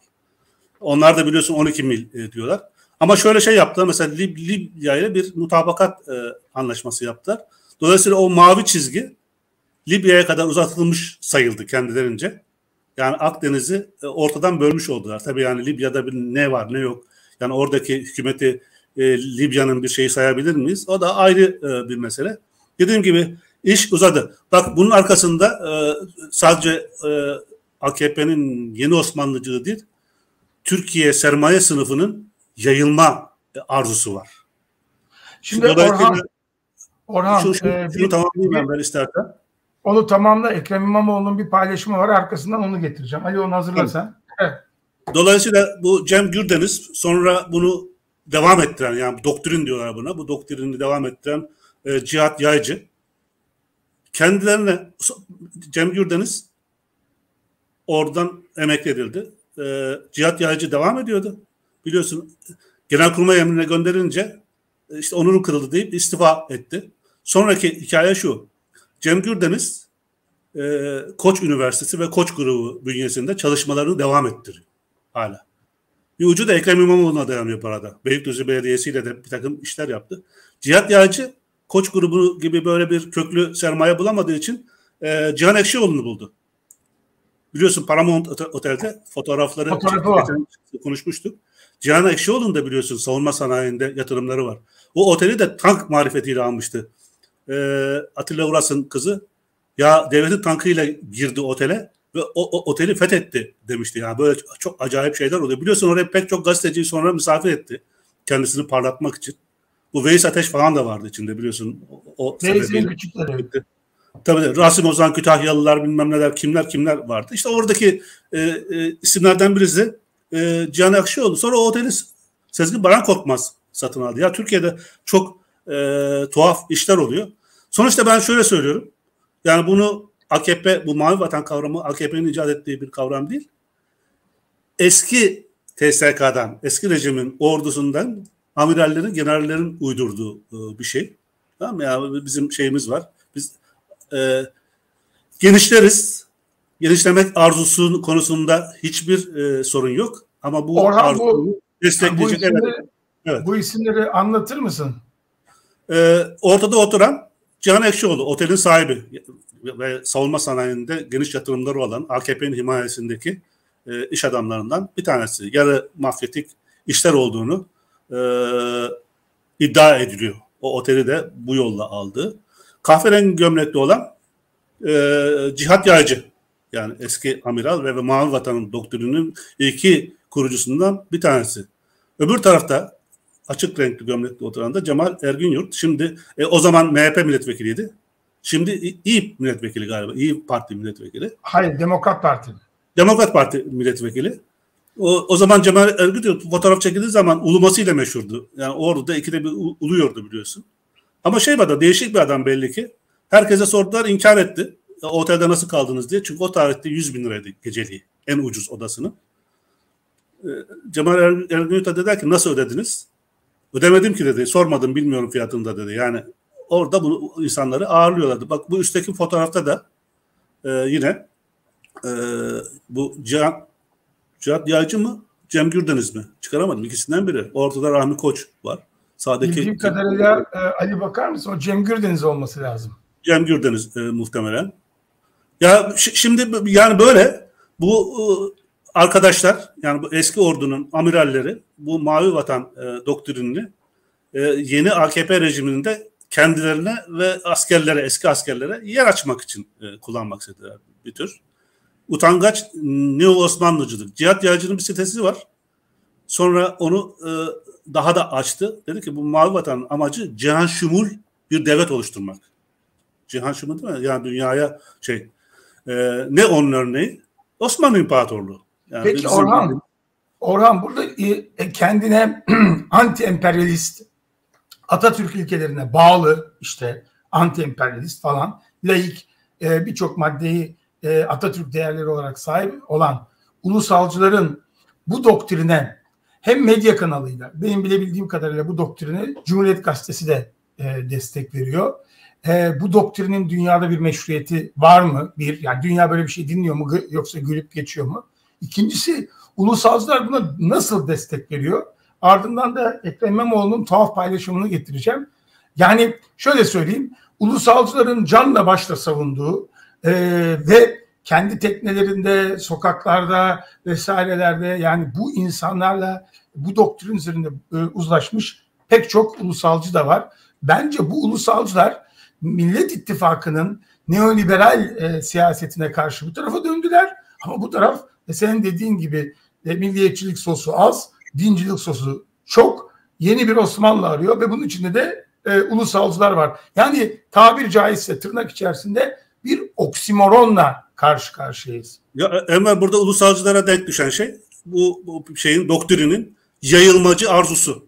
Onlar da biliyorsun on iki mil e, diyorlar. Ama şöyle şey yaptılar, mesela Lib Libya ile bir mutabakat e, anlaşması yaptılar. Dolayısıyla o mavi çizgi Libya'ya kadar uzatılmış sayıldı kendilerince. Yani Akdeniz'i e, ortadan bölmüş oldular. Tabii yani Libya'da bir ne var ne yok. Yani oradaki hükümeti e, Libya'nın bir şeyi sayabilir miyiz? O da ayrı e, bir mesele. Dediğim gibi iş uzadı. Bak, bunun arkasında e, sadece e, A K P'nin yeni Osmanlıcılığı değil, Türkiye sermaye sınıfının yayılma arzusu var. Şimdi Orhan, Orhan şu, şu, e, şunu tamamlayayım ben istersen. Onu tamamla. Ekrem İmamoğlu'nun bir paylaşımı var. Arkasından onu getireceğim. Ali, onu hazırla sen. Evet. Dolayısıyla bu Cem Gürdeniz sonra bunu devam ettiren, yani doktrin diyorlar buna, bu doktrini devam ettiren e, Cihat Yaycı kendilerine, Cem Gürdeniz oradan emekli edildi. E, Cihat Yaycı devam ediyordu. Biliyorsun, Genelkurmay emrine gönderince işte onuru kırıldı deyip istifa etti. Sonraki hikaye şu: Cem Gürdeniz e, Koç Üniversitesi ve Koç grubu bünyesinde çalışmalarını devam ettiriyor hala. Bir ucu da Ekrem İmamoğlu'na dayanıyor parada. Beylikdüzü Belediyesi ile de bir takım işler yaptı. Cihat Yaycı Koç grubu gibi böyle bir köklü sermaye bulamadığı için e, Cihan Ekşioğlu'nu buldu. Biliyorsun, Paramount Otel'de fotoğrafları konuşmuştuk. Cihan Ekşioğlu'nun da biliyorsun savunma sanayinde yatırımları var. O oteli de tank marifetiyle almıştı. Ee, Atilla Uras'ın kızı ya devletin tankıyla girdi otele ve o, o oteli fethetti demişti. Yani böyle çok acayip şeyler oluyor. Biliyorsun, oraya pek çok gazeteciyi sonra misafir etti kendisini parlatmak için. Bu Veys Ateş falan da vardı içinde, biliyorsun. O Veys'in küçükleri. Tabii Rasim Ozan, Kütahyalılar, bilmem neler, kimler kimler vardı. İşte oradaki e, e, isimlerden birisi e, Cihan Ekşioğlu. Sonra o oteli Sezgin Baran Korkmaz satın aldı. Ya Türkiye'de çok e, tuhaf işler oluyor. Sonuçta ben şöyle söylüyorum. Yani bunu A K P, bu Mavi Vatan kavramı A K P'nin icat ettiği bir kavram değil. Eski T S K'dan, eski rejimin ordusundan amirallerin, generallerin uydurduğu e, bir şey. Tamam mı? Yani bizim şeyimiz var. Biz e, genişleriz. Genişlemek arzusu konusunda hiçbir e, sorun yok. Ama bu Orhan, arzuyu bu, destekleyecek. Bu isimleri, evet. Evet. bu isimleri anlatır mısın? E, ortada oturan Cihan Ekşioğlu, otelin sahibi. ve savunma sanayinde geniş yatırımları olan A K P'nin himayesindeki e, iş adamlarından bir tanesi. Yarı mafyatik işler olduğunu e, iddia ediliyor. O oteli de bu yolla aldı. Kahverengi gömlekli olan e, Cihat Yaycı, yani eski amiral ve, ve Mavi Vatan'ın doktrininin iki kurucusundan bir tanesi. Öbür tarafta açık renkli gömlekli oturan da Cemal Ergünyurt. Şimdi e, o zaman M H P milletvekiliydi. Şimdi İYİ milletvekili galiba. İYİ Parti milletvekili. Hayır, Demokrat Parti. Demokrat Parti milletvekili. O, o zaman Cemal Ergünyurt fotoğraf çekildiği zaman ulumasıyla meşhurdu. Yani orada ikide bir uluyordu biliyorsun. Ama şey bir adam, değişik bir adam belli ki. Herkese sordular, inkar etti. O otelde nasıl kaldınız diye. Çünkü o tarihte yüz bin liraydı geceliği. En ucuz odasını. Ee, Cemal Ergünyurt da dedi ki nasıl ödediniz? Ödemedim ki dedi. Sormadım, bilmiyorum fiyatını da dedi. Yani orada bu insanları ağırlıyorlardı. Bak bu üstteki fotoğrafta da e, yine e, bu Cihat, Cihat Yaycı mı? Cem Gürdeniz mi? Çıkaramadım. İkisinden biri. Ortada Rahmi Koç var. Sağdaki Bildiğim kadarıyla e, Ali bakar mısın? O Cem Gürdeniz olması lazım. Cem Gürdeniz e, muhtemelen. Ya ş- şimdi yani böyle bu e, arkadaşlar, yani bu eski ordunun amiralleri bu Mavi Vatan e, doktrinini e, yeni A K P rejiminde kendilerine ve askerlere, eski askerlere yer açmak için e, kullanmak istediler bir tür. Utangaç Neo Osmanlıcılık. Cihat Yaycı'nın bir sitesi var. Sonra onu e, daha da açtı. Dedi ki bu Mavi Vatan'ın amacı cihan şumul bir devlet oluşturmak. Cihan şumul değil mi? Yani dünyaya şey e, ne onun örneği? Osmanlı İmparatorluğu. Yani Peki bizim, Orhan, Orhan burada e, kendine anti-emperyalist, Atatürk ilkelerine bağlı, işte anti-emperyalist falan, laik, e, birçok maddeyi e, Atatürk değerleri olarak sahip olan ulusalcıların bu doktrine hem medya kanalıyla, benim bilebildiğim kadarıyla bu doktrine Cumhuriyet Gazetesi de e, destek veriyor. E, bu doktrinin dünyada bir meşruiyeti var mı? Bir, yani dünya böyle bir şey dinliyor mu yoksa gülüp geçiyor mu? İkincisi, ulusalcılar buna nasıl destek veriyor? Ardından da Ekrem İmamoğlu'nun tuhaf paylaşımını getireceğim. Yani şöyle söyleyeyim, ulusalcıların canla başla savunduğu e, ve kendi teknelerinde, sokaklarda vesairelerde, yani bu insanlarla bu doktrin üzerinde e, uzlaşmış pek çok ulusalcı da var. Bence bu ulusalcılar Millet İttifakı'nın neoliberal e, siyasetine karşı bu tarafa döndüler. Ama bu taraf e, senin dediğin gibi e, milliyetçilik sosu az, dincilik sosu çok, yeni bir Osmanlı arıyor ve bunun içinde de e, ulusalcılar var. Yani tabir caizse tırnak içerisinde bir oksimoronla karşı karşıyayız. Ya Enver, burada ulusalcılara denk düşen şey bu, bu şeyin, doktrinin yayılmacı arzusu.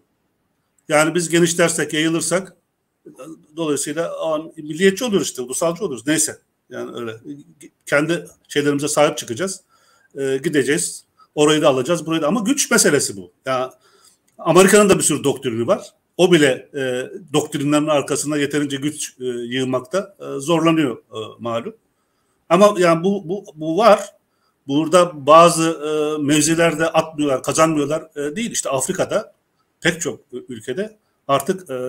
Yani biz genişlersek, yayılırsak dolayısıyla milliyetçi oluyoruz, işte ulusalcı oluyoruz. Neyse, yani öyle kendi şeylerimize sahip çıkacağız. Ee, gideceğiz. Orayı da alacağız, burayı da. Ama güç meselesi bu. Yani Amerika'nın da bir sürü doktrini var. O bile e, doktrinlerin arkasında yeterince güç e, yığmakta e, zorlanıyor e, malum. Ama yani bu bu bu var. Burada bazı e, mevzilerde atmıyorlar, kazanmıyorlar e, değil. İşte Afrika'da pek çok ülkede artık e,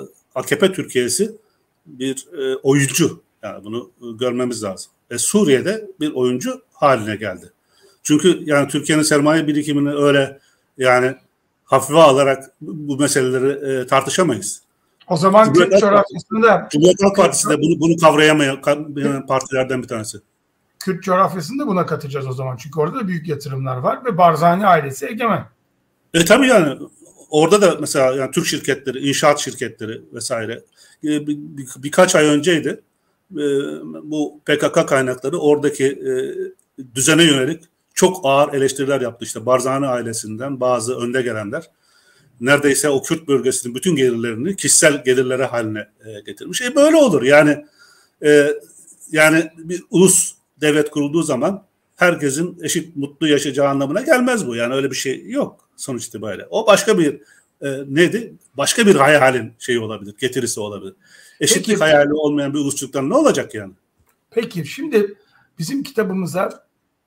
A K P Türkiye'si bir e, oyuncu. Yani bunu e, görmemiz lazım. E, Suriye'de bir oyuncu haline geldi. Çünkü yani Türkiye'nin sermaye birikimini öyle yani hafife alarak bu meseleleri e, tartışamayız. O zaman Kürt coğrafyasında Cumhuriyet Halk Partisi de bunu, bunu kavrayamayan partilerden bir tanesi. Kürt coğrafyasında buna katacağız o zaman. Çünkü orada da büyük yatırımlar var ve Barzani ailesi egemen. E tabii yani orada da mesela yani Türk şirketleri, inşaat şirketleri vesaire e, bir, bir, birkaç ay önceydi e, bu P K K kaynakları oradaki e, düzene yönelik çok ağır eleştiriler yaptı. İşte Barzani ailesinden bazı önde gelenler neredeyse o Kürt bölgesinin bütün gelirlerini kişisel gelirlere haline e, getirmiş. E böyle olur. Yani e, yani bir ulus devlet kurulduğu zaman herkesin eşit mutlu yaşayacağı anlamına gelmez bu. Yani öyle bir şey yok sonuç itibariyle. O başka bir e, neydi? Başka bir hayalin şeyi olabilir, getirisi olabilir. Eşitlik Peki, hayali olmayan bir ulusçuluktan ne olacak yani? Peki şimdi bizim kitabımıza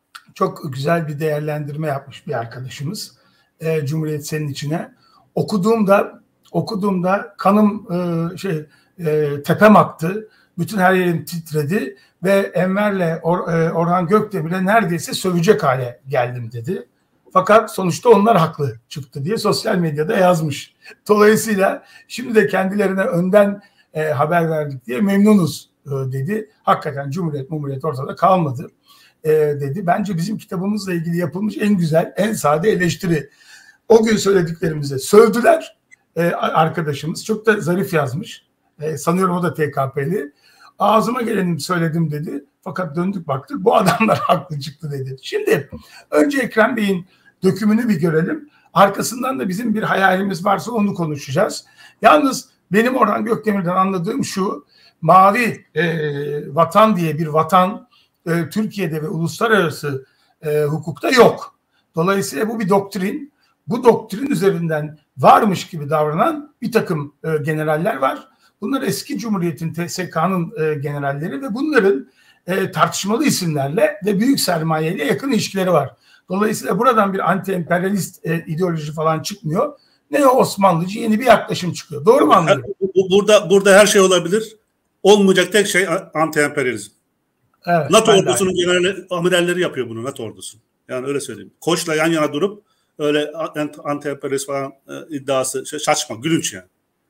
çok güzel bir değerlendirme yapmış bir arkadaşımız. E, Cumhuriyet senin içine. Okuduğumda okuduğumda kanım e, şey e, tepem aktı. Bütün her yerim titredi ve Enver'le Or, e, Orhan Gökdemir'e neredeyse sövecek hale geldim dedi. Fakat sonuçta onlar haklı çıktı diye sosyal medyada yazmış. Dolayısıyla şimdi de kendilerine önden e, haber verdik diye memnunuz e, dedi. Hakikaten Cumhuriyet Cumhuriyet ortada kalmadı e, dedi. Bence bizim kitabımızla ilgili yapılmış en güzel, en sade eleştiri. O gün söylediklerimize sövdüler. E, arkadaşımız çok da zarif yazmış. E, sanıyorum o da T K P'li. Ağzıma geleni söyledim dedi. Fakat döndük baktık bu adamlar haklı çıktı dedi. Şimdi önce Ekrem Bey'in dökümünü bir görelim. Arkasından da bizim bir hayalimiz varsa onu konuşacağız. Yalnız benim Orhan Gökdemir'den anladığım şu, mavi e, vatan diye bir vatan e, Türkiye'de ve uluslararası e, hukukta yok. Dolayısıyla bu bir doktrin. Bu doktrin üzerinden varmış gibi davranan bir takım e, generaller var. Bunlar eski Cumhuriyet'in T S K'nın e, generalleri ve bunların e, tartışmalı isimlerle ve büyük sermayeyle yakın ilişkileri var. Dolayısıyla buradan bir anti-emperyalist e, ideoloji falan çıkmıyor. Neo-Osmanlıcı yeni bir yaklaşım çıkıyor. Doğru mu anlıyorum? Burada burada her şey olabilir. Olmayacak tek şey anti-emperyalizm. Evet, NATO ordusunun generali, amiralleri yapıyor bunu, NATO ordusu. Yani öyle söyleyeyim. Koç'la yan yana durup öyle anti-emperyalist falan e, iddiası şey, saçma, gülünç yani.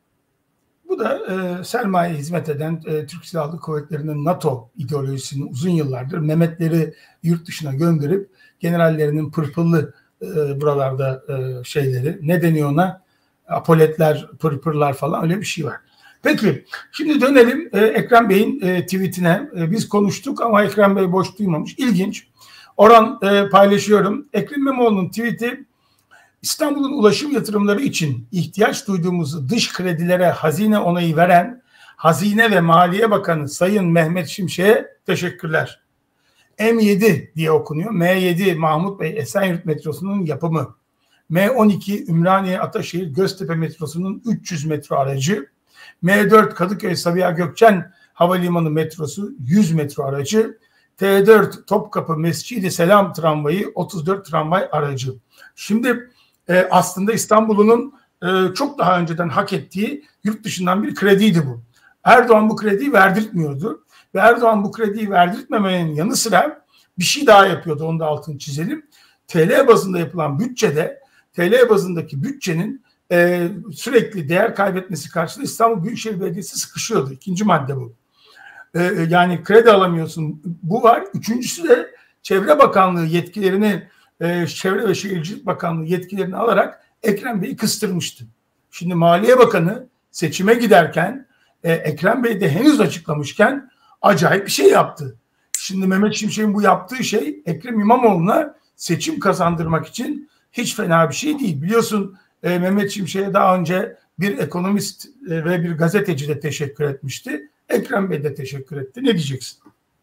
Bu da e, sermaye hizmet eden e, Türk Silahlı Kuvvetleri'nin NATO ideolojisini uzun yıllardır Mehmetleri yurt dışına gönderip generallerinin pırpırlı e, buralarda e, şeyleri, ne deniyor ona? Apoletler, pırpırlar falan, öyle bir şey var. Peki şimdi dönelim e, Ekrem Bey'in e, tweetine. E, biz konuştuk ama Ekrem Bey boş duymamış. İlginç. Orhan e, paylaşıyorum. Ekrem İmamoğlu'nun tweeti: İstanbul'un ulaşım yatırımları için ihtiyaç duyduğumuz dış kredilere hazine onayı veren Hazine ve Maliye Bakanı Sayın Mehmet Şimşek'e teşekkürler. M yedi diye okunuyor. M yedi Mahmut Bey Esenyurt metrosunun yapımı. M on iki Ümraniye Ataşehir Göztepe metrosunun üç yüz metro aracı. M dört Kadıköy Sabiha Gökçen Havalimanı metrosu yüz metro aracı. T dört Topkapı Mescid-i Selam tramvayı otuz dört tramvay aracı. Şimdi e, aslında İstanbul'un e, çok daha önceden hak ettiği yurt dışından bir krediydi bu. Erdoğan bu krediyi verdirtmiyordu. Ve Erdoğan bu krediyi verdirtmemenin yanı sıra bir şey daha yapıyordu, onu da altını çizelim. T L bazında yapılan bütçede, T L bazındaki bütçenin e, sürekli değer kaybetmesi karşısında İstanbul Büyükşehir Belediyesi sıkışıyordu. İkinci madde bu. E, yani kredi alamıyorsun. Bu var. Üçüncüsü de Çevre Bakanlığı yetkilerini, e, Çevre ve Şehircilik Bakanlığı yetkilerini alarak Ekrem Bey'i kıstırmıştı. Şimdi Maliye Bakanı seçime giderken e, Ekrem Bey de henüz açıklamışken acayip bir şey yaptı. Şimdi Mehmet Şimşek'in bu yaptığı şey Ekrem İmamoğlu'na seçim kazandırmak için hiç fena bir şey değil. Biliyorsun e, Mehmet Şimşek'e daha önce bir ekonomist e, ve bir gazeteci de teşekkür etmişti. Ekrem Bey de teşekkür etti. Ne diyeceksin?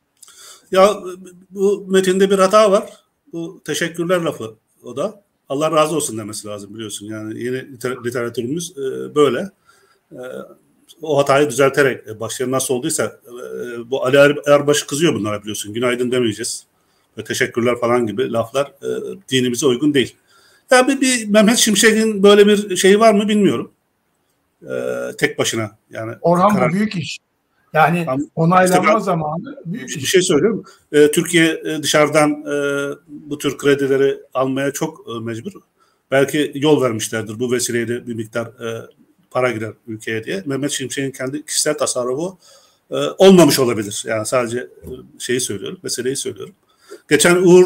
Ya bu metinde bir hata var. Bu teşekkürler lafı o da. Allah razı olsun demesi lazım, biliyorsun. Yani yeni literatürümüz e, böyle. E, o hatayı düzelterek başları nasıl olduysa e, bu Ali Erbaşı kızıyor bunlara, biliyorsun. Günaydın demeyeceğiz. Ve teşekkürler falan gibi laflar e, dinimize uygun değil. Ya bir, bir Mehmet Şimşek'in böyle bir şeyi var mı bilmiyorum. E, tek başına yani. Orhan karar... bu büyük iş. Yani Ama onaylanma işte ben, zamanı büyük bir iş. şey söyleyeyim. E, Türkiye dışarıdan e, bu tür kredileri almaya çok e, mecbur. Belki yol vermişlerdir. Bu vesileyle bir miktar e, para girer ülkeye diye. Mehmet Şimşek'in kendi kişisel tasarrufu e, olmamış olabilir. Yani sadece e, şeyi söylüyorum, meseleyi söylüyorum. Geçen Uğur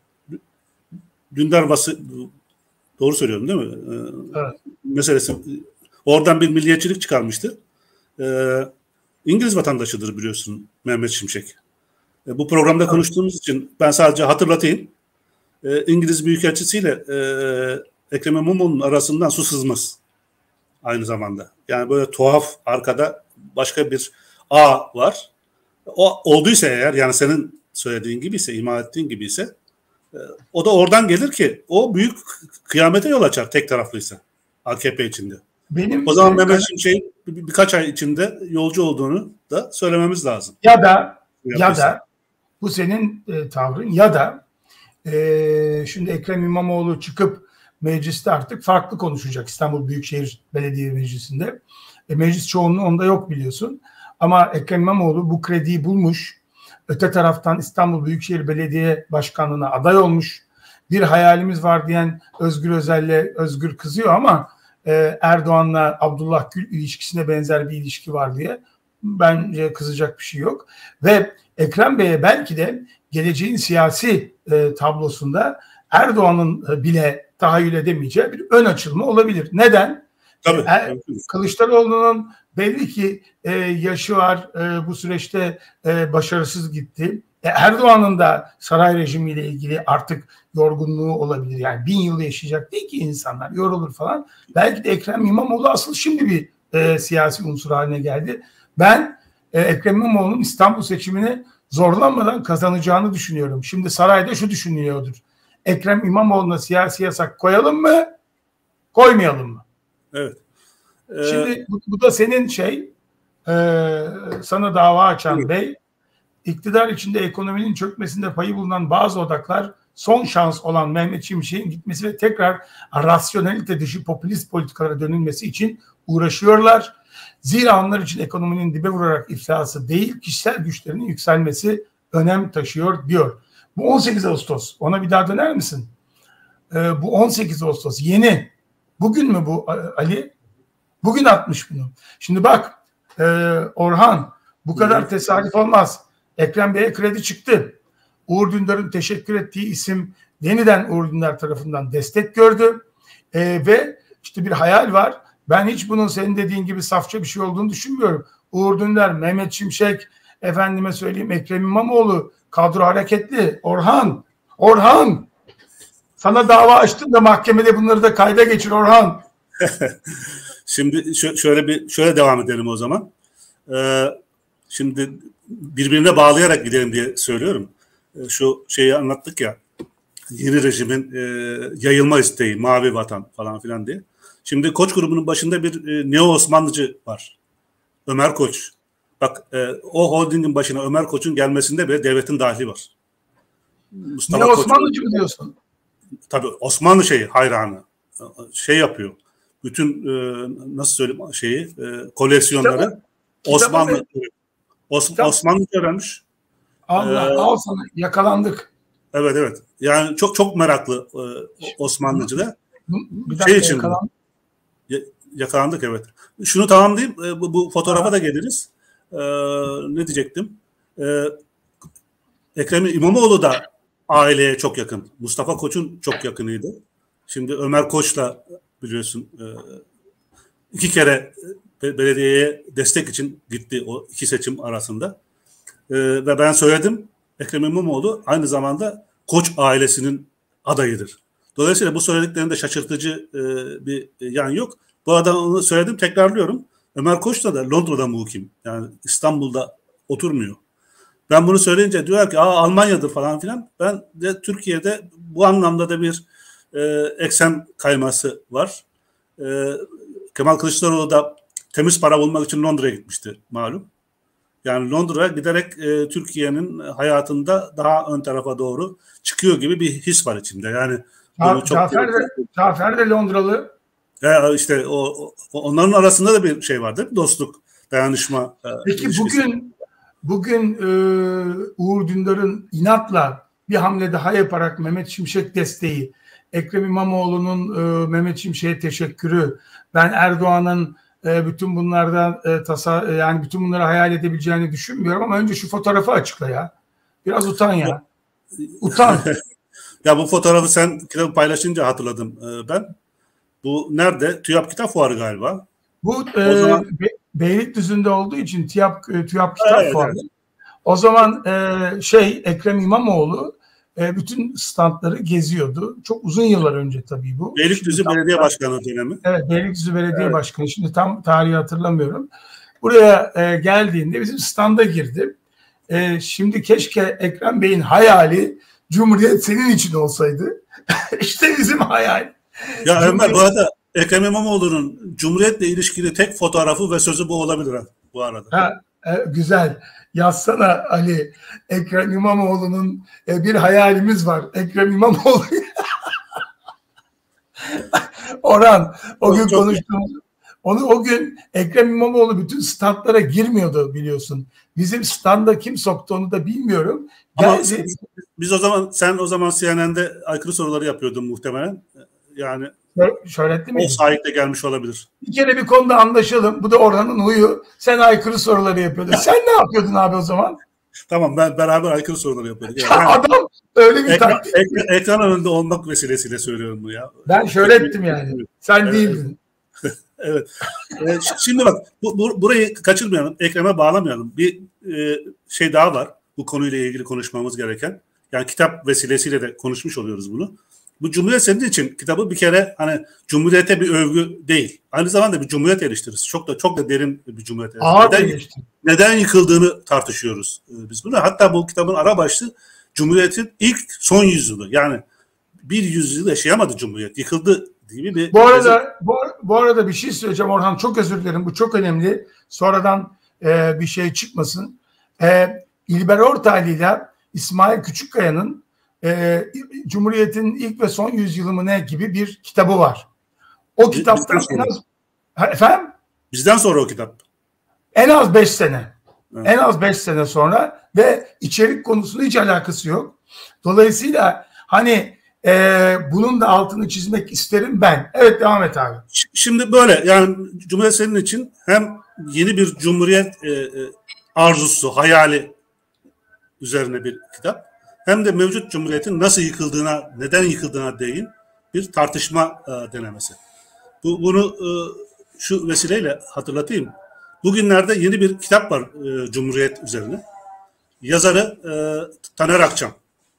Dündar bası, doğru söylüyorum değil mi? E, evet. Meselesi. Oradan bir milliyetçilik çıkarmıştı. E, İngiliz vatandaşıdır, biliyorsun Mehmet Şimşek. E, bu programda evet. konuştuğumuz için ben sadece hatırlatayım. E, İngiliz Büyükelçisiyle e, Ekrem İmamoğlu'nun arasından su sızmaz. Aynı zamanda. Yani böyle tuhaf arkada başka bir ağ var. O olduysa eğer, yani senin söylediğin gibi ise, ima ettiğin gibi ise e, o da oradan gelir ki o büyük kıyamete yol açar tek taraflıysa A K P içinde. Benim o zaman Mehmet Şimşek'in bir, birkaç ay içinde yolcu olduğunu da söylememiz lazım. Ya da ya da bu senin e, tavrın, ya da e, şimdi Ekrem İmamoğlu çıkıp mecliste artık farklı konuşacak, İstanbul Büyükşehir Belediye Meclisi'nde. E, meclis çoğunluğu onda yok, biliyorsun. Ama Ekrem İmamoğlu bu krediyi bulmuş. Öte taraftan İstanbul Büyükşehir Belediye Başkanlığı'na aday olmuş. Bir hayalimiz var diyen Özgür Özel'le Özgür kızıyor ama e, Erdoğan'la Abdullah Gül ilişkisine benzer bir ilişki var diye bence kızacak bir şey yok. Ve Ekrem Bey'e belki de geleceğin siyasi e, tablosunda Erdoğan'ın bile tahayyül edemeyeceği bir ön açılma olabilir. Neden? Tabii. E, Kılıçdaroğlu'nun belli ki e, yaşı var, e, bu süreçte e, başarısız gitti. E, Erdoğan'ın da saray rejimiyle ilgili artık yorgunluğu olabilir. Yani bin yıl yaşayacak değil ki insanlar, yorulur falan. Belki de Ekrem İmamoğlu asıl şimdi bir e, siyasi unsur haline geldi. Ben e, Ekrem İmamoğlu'nun İstanbul seçimini zorlanmadan kazanacağını düşünüyorum. Şimdi sarayda şu düşünülüyordur. Ekrem İmamoğlu'na siyasi yasak koyalım mı, koymayalım mı? Evet. Ee, Şimdi bu, bu da senin şey, e, sana dava açan evet. Bey, iktidar içinde ekonominin çökmesinde payı bulunan bazı odaklar son şans olan Mehmet Şimşek'in gitmesi ve tekrar rasyonelite dışı popülist politikalara dönülmesi için uğraşıyorlar. Zira onlar için ekonominin dibe vurarak iflası değil, kişisel güçlerinin yükselmesi önem taşıyor diyor. Bu on sekiz Ağustos. Ona bir daha döner misin? Ee, bu on sekiz Ağustos yeni. Bugün mü bu Ali? Bugün atmış bunu. Şimdi bak e, Orhan, bu kadar evet. Tesadüf olmaz. Ekrem Bey'e kredi çıktı. Uğur Dündar'ın teşekkür ettiği isim yeniden Uğur Dündar tarafından destek gördü. E, ve işte bir hayal var. Ben hiç bunun senin dediğin gibi safça bir şey olduğunu düşünmüyorum. Uğur Dündar, Mehmet Şimşek, efendime söyleyeyim Ekrem İmamoğlu, kadro hareketli. Orhan, Orhan. Sana dava açtım da mahkemede bunları da kayda geçir Orhan. Şimdi şöyle bir şöyle devam edelim o zaman. Ee, şimdi birbirine bağlayarak gidelim diye söylüyorum. Ee, şu şeyi anlattık ya, yeni rejimin e, yayılma isteği, mavi vatan falan filan diye. Şimdi Koç grubunun başında bir e, Neo Osmanlıcı var. Ömer Koç. Bak e, o holdingin başına Ömer Koç'un gelmesinde bile devletin dahili var. Mustafa Neo Osmanlıcı mı diyorsun? Tabii Osmanlı şeyi hayranı. Şey yapıyor. Bütün e, nasıl söyleyeyim şeyi e, koleksiyonları Kitabı, Osmanlı kitabı Os, kitap. Osmanlı öğrenmiş. Allah ee, al sana yakalandık. Evet evet. Yani çok çok meraklı e, Osmanlıcıda. Bir dakika, şey için yakalandık. Yakalandık evet. Şunu tamamlayayım. E, bu, bu fotoğrafa ha. da geliriz. E, ne diyecektim? E, Ekrem İmamoğlu da aileye çok yakın. Mustafa Koç'un çok yakınıydı. Şimdi Ömer Koç'la biliyorsun iki kere belediyeye destek için gitti o iki seçim arasında. Ve ben söyledim, Ekrem İmamoğlu aynı zamanda Koç ailesinin adayıdır. Dolayısıyla bu söylediklerinde şaşırtıcı bir yan yok. Bu arada onu söyledim, tekrarlıyorum. Ömer Koç da da Londra'da muhkim. Yani İstanbul'da oturmuyor. Ben bunu söyleyince diyorlar ki Aa, Almanya'dır falan filan. Ben de Türkiye'de bu anlamda da bir e, eksen kayması var. E, Kemal Kılıçdaroğlu da temiz para bulmak için Londra'ya gitmişti malum. Yani Londra'ya giderek e, Türkiye'nin hayatında daha ön tarafa doğru çıkıyor gibi bir his var içinde. Yani Ca- Cafer, de, Cafer de Londralı. E, işte o, o onların arasında da bir şey vardır. Dostluk, dayanışma. E, Peki ilişkisi. bugün Bugün e, Uğur Dündar'ın inatla bir hamle daha yaparak Mehmet Şimşek desteği, Ekrem İmamoğlu'nun e, Mehmet Şimşek'e teşekkürü, ben Erdoğan'ın e, bütün bunlardan e, tasa yani bütün bunları hayal edebileceğini düşünmüyorum ama önce şu fotoğrafı açıkla ya. Biraz utan ya. Utan. Ya bu fotoğrafı sen kitabı paylaşınca hatırladım e, ben. Bu nerede? TÜYAP Kitap Fuarı galiba. Bu e, zaman... Beylikdüzü'nde olduğu için TÜYAP, TÜYAP Kitap evet, Fuarı. Evet. O zaman e, şey Ekrem İmamoğlu e, bütün standları geziyordu. Çok uzun yıllar önce tabii bu. Beylikdüzü tam, Belediye Başkanı dönemi. Evet, Beylikdüzü Belediye evet. Başkanı. Şimdi tam tarihi hatırlamıyorum. Buraya e, geldiğinde bizim standa girdi. E, şimdi keşke Ekrem Bey'in hayali Cumhuriyet senin için olsaydı. İşte bizim hayal. Ya Ömer bu arada Ekrem İmamoğlu'nun Cumhuriyet'le ilişkili tek fotoğrafı ve sözü bu olabilir ha, bu arada. Ha, e, güzel. Yazsana Ali. Ekrem İmamoğlu'nun e, bir hayalimiz var. Ekrem İmamoğlu. Orhan, o gün konuştuğumuz Onu o gün Ekrem İmamoğlu bütün standlara girmiyordu biliyorsun. Bizim standa kim soktu onu da bilmiyorum. Ama Geldi. biz, biz o zaman sen o zaman C N N'de aykırı soruları yapıyordun muhtemelen. Yani Şöhretli miydi? o sahiple gelmiş olabilir. Bir kere bir konuda anlaşalım. Bu da Orhan'ın huyu. Sen aykırı soruları yapıyordun. Sen ne yapıyordun abi o zaman? Tamam, ben beraber aykırı soruları yapıyorduk. Ya Yani, adam öyle bir ekran, taktik. ekran, ekran önünde olmak vesilesiyle söylüyorum bunu ya. Ben şöhrettim yani. Sen Evet. değildin. Evet. Ee, şimdi bak bu, bu, burayı kaçırmayalım. Ekrana bağlamayalım. Bir e, şey daha var. Bu konuyla ilgili konuşmamız gereken. Yani kitap vesilesiyle de konuşmuş oluyoruz bunu. Bu Cumhuriyet senin için kitabı bir kere hani Cumhuriyete bir övgü değil. Aynı zamanda bir Cumhuriyet eleştirisi. Çok da çok da derin bir Cumhuriyet eleştirisi. Ağır Neden, eleştiri. neden yıkıldığını tartışıyoruz e, biz bunu. Hatta bu kitabın ara başlığı Cumhuriyet'in ilk son yüzyılı. Yani bir yüzyıl yaşayamadı Cumhuriyet. Yıkıldı gibi bir... Bu arada bu, bu arada bir şey söyleyeceğim Orhan. Çok özür dilerim. Bu çok önemli. Sonradan e, bir şey çıkmasın. E, İlber Ortaylı ile İsmail Küçükkaya'nın e, Cumhuriyet'in ilk ve son yüzyılı mı ne gibi bir kitabı var. O kitaptan en az efendim? Bizden sonra o kitap. En az beş sene. Evet. En az beş sene sonra ve içerik konusunda hiç alakası yok. Dolayısıyla hani e, bunun da altını çizmek isterim ben. Evet, devam et abi. Şimdi böyle yani Cumhuriyet senin için hem yeni bir Cumhuriyet e, e, arzusu, hayali üzerine bir kitap, hem de mevcut Cumhuriyet'in nasıl yıkıldığına, neden yıkıldığına değin bir tartışma e, denemesi. Bu, bunu e, şu vesileyle hatırlatayım. Bugünlerde yeni bir kitap var e, Cumhuriyet üzerine. Yazarı e, Taner Akçam.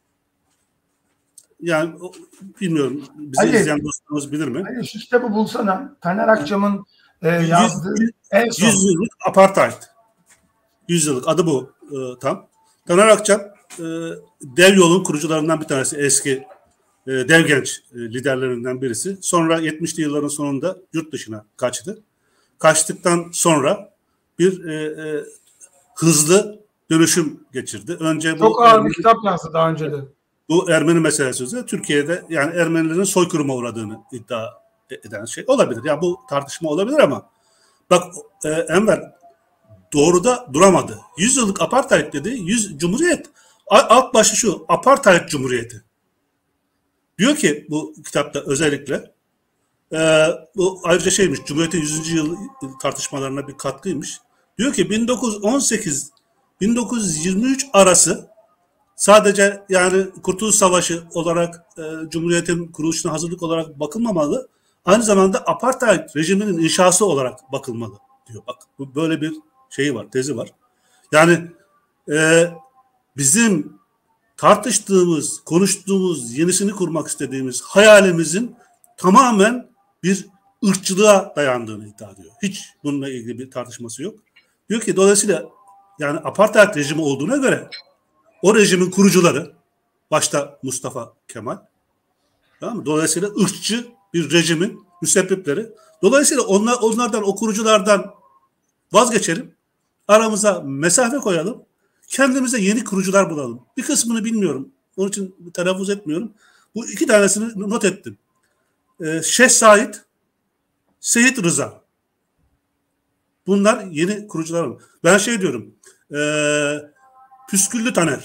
Yani bilmiyorum, bizi Hayır. izleyen dostlarımız bilir mi? Hayır, şu kitabı bulsana. Taner Akçam'ın e, yazdığı yüz, en son. yüz yıllık apartheid. yüz yıllık adı bu e, tam. Taner Akçam e, Dev Yol'un kurucularından bir tanesi, eski e, Dev Genç e, liderlerinden birisi. Sonra yetmişli yılların sonunda yurt dışına kaçtı. Kaçtıktan sonra bir e, e, hızlı dönüşüm geçirdi. Önce Çok bu ağır Ermeni, bir kitap yazdı daha önce de. bu Ermeni meselesi üzerine Türkiye'de yani Ermenilerin soykırıma uğradığını iddia eden şey olabilir. Yani bu tartışma olabilir ama bak e, Enver doğruda duramadı. yüz yıllık apartheid dedi. yüz Cumhuriyet. Alt başı şu. Apartheid Cumhuriyeti. Diyor ki bu kitapta özellikle e, bu ayrıca şeymiş. Cumhuriyet'in yüzüncü yıl tartışmalarına bir katkıymış. Diyor ki bin dokuz yüz on sekiz bin dokuz yüz yirmi üç arası sadece yani Kurtuluş Savaşı olarak e, Cumhuriyet'in kuruluşuna hazırlık olarak bakılmamalı. Aynı zamanda apartheid rejiminin inşası olarak bakılmalı diyor. Bak bu böyle bir şeyi var, tezi var. Yani e, bizim tartıştığımız, konuştuğumuz, yenisini kurmak istediğimiz hayalimizin tamamen bir ırkçılığa dayandığını iddia ediyor. Hiç bununla ilgili bir tartışması yok. Diyor ki dolayısıyla yani apartheid rejimi olduğuna göre o rejimin kurucuları, başta Mustafa Kemal, tamam mı? Dolayısıyla ırkçı bir rejimin müsebbipleri. Dolayısıyla onlar, onlardan, o kuruculardan vazgeçelim. Aramıza mesafe koyalım. Kendimize yeni kurucular bulalım. Bir kısmını bilmiyorum. Onun için telaffuz etmiyorum. Bu iki tanesini not ettim. Ee, Şeyh Said, Seyit Rıza. Bunlar yeni kurucular. Ben şey diyorum. Ee, Püsküllü Taner.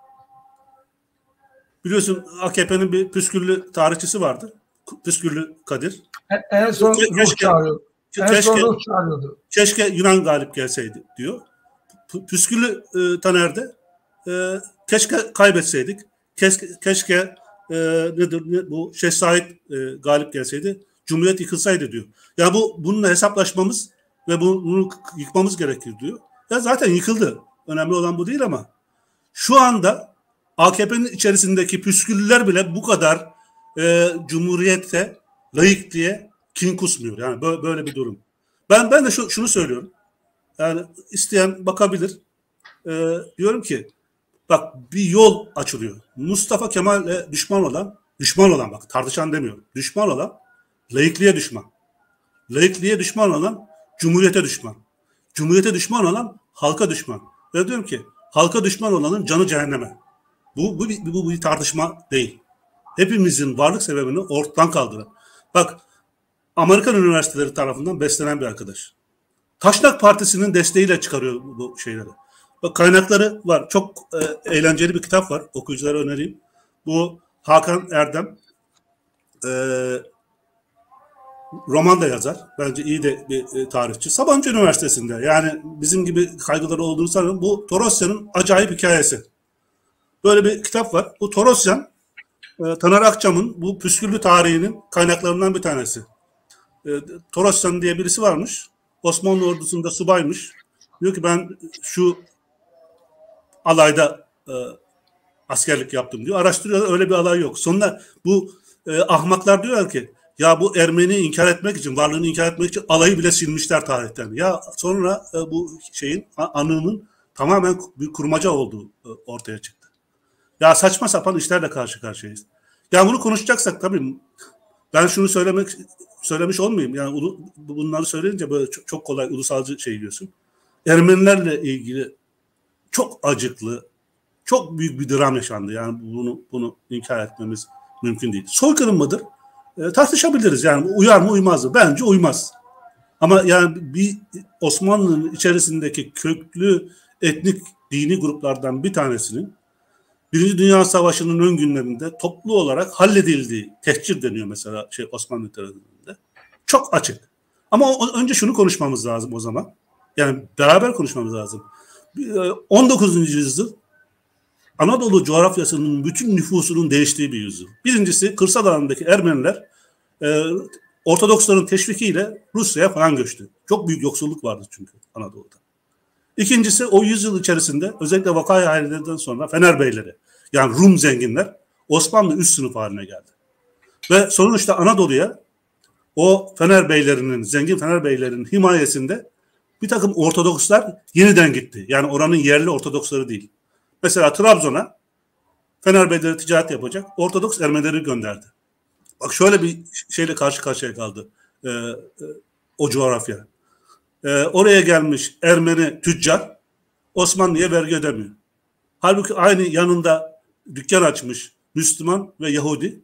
Biliyorsun A K P'nin bir püsküllü tarihçisi vardı. Püsküllü Kadir. En, en son Keşke, ruh çağırıyordu. En keşke, son ruh çağırıyordu. Keşke Yunan galip gelseydi diyor. Püsküllü e, Taner'de e, keşke kaybetseydik. Keşke, keşke e, nedir ne, bu Şeyh Said e, galip gelseydi. Cumhuriyet yıkılsaydı diyor. Ya bu bununla hesaplaşmamız ve bunu, bunu yıkmamız gerekir diyor. Ya zaten yıkıldı. Önemli olan bu değil ama şu anda A K P'nin içerisindeki püsküllüler bile bu kadar e, Cumhuriyet'te layık diye kin kusmuyor. Yani böyle, böyle bir durum. Ben ben de şu, şunu söylüyorum. Yani isteyen bakabilir. Ee, diyorum ki bak bir yol açılıyor. Mustafa Kemal'le düşman olan, düşman olan bak tartışan demiyorum. Düşman olan laikliğe düşman. Laikliğe düşman olan Cumhuriyete düşman. Cumhuriyete düşman olan halka düşman. Ve diyorum ki halka düşman olanın canı cehenneme. Bu, bu, bu, bu bir tartışma değil. Hepimizin varlık sebebini ortadan kaldıran. Bak Amerikan üniversiteleri tarafından beslenen bir arkadaş. Taşnak Partisi'nin desteğiyle çıkarıyor bu şeyleri. Bak, kaynakları var. Çok e, eğlenceli bir kitap var. Okuyuculara önereyim. Bu Hakan Erdem e, roman da yazar. Bence iyi de bir e, tarihçi. Sabancı Üniversitesi'nde. Yani bizim gibi kaygıları olduğunu sanıyorum. Bu Torosya'nın acayip hikayesi. Böyle bir kitap var. Bu Torosyan, e, Taner Akçam'ın bu püsküllü tarihinin kaynaklarından bir tanesi. E, Torosyan diye birisi varmış. Osmanlı ordusunda subaymış. Diyor ki ben şu alayda e, askerlik yaptım diyor. Araştırıyorlar, öyle bir alay yok. Sonra bu e, ahmaklar diyorlar ki ya bu Ermeni'yi inkar etmek için, varlığını inkar etmek için alayı bile silmişler tarihten. Ya sonra e, bu şeyin anının tamamen bir kurmaca olduğu e, ortaya çıktı. Ya saçma sapan işlerle karşı karşıyayız. Ya bunu konuşacaksak tabii ben şunu söylemek söylemiş olmayayım. Yani bunları söyleyince böyle çok, çok kolay ulusalcı şey diyorsun. Ermenilerle ilgili çok acıklı, çok büyük bir dram yaşandı. Yani bunu bunu inkar etmemiz mümkün değil. Soykırım mıdır? E, tartışabiliriz. Yani uyar mı uymaz mı? Bence uymaz. Ama yani bir Osmanlı'nın içerisindeki köklü etnik dini gruplardan bir tanesinin Birinci Dünya Savaşı'nın ön günlerinde toplu olarak halledildiği, tehcir deniyor mesela şey Osmanlı literatüründe. Çok açık. Ama o, önce şunu konuşmamız lazım o zaman. Yani beraber konuşmamız lazım. on dokuzuncu yüzyıl Anadolu coğrafyasının bütün nüfusunun değiştiği bir yüzyıl. Birincisi kırsal alandaki Ermeniler e, Ortodoksların teşvikiyle Rusya'ya falan göçtü. Çok büyük yoksulluk vardı çünkü Anadolu'da. İkincisi o yüzyıl içerisinde özellikle Vakayı Hayri'den sonra Fener Beyleri yani Rum zenginler Osmanlı üst sınıf haline geldi. Ve sonuçta Anadolu'ya o Fener Beylerinin, zengin Fener Beylerinin himayesinde bir takım Ortodokslar yeniden gitti. Yani oranın yerli Ortodoksları değil. Mesela Trabzon'a Fener Beyleri ticaret yapacak Ortodoks Ermenileri gönderdi. Bak şöyle bir şeyle karşı karşıya kaldı e, e, o coğrafya. E, oraya gelmiş Ermeni tüccar Osmanlı'ya vergi ödemiyor. Halbuki aynı yanında dükkan açmış Müslüman ve Yahudi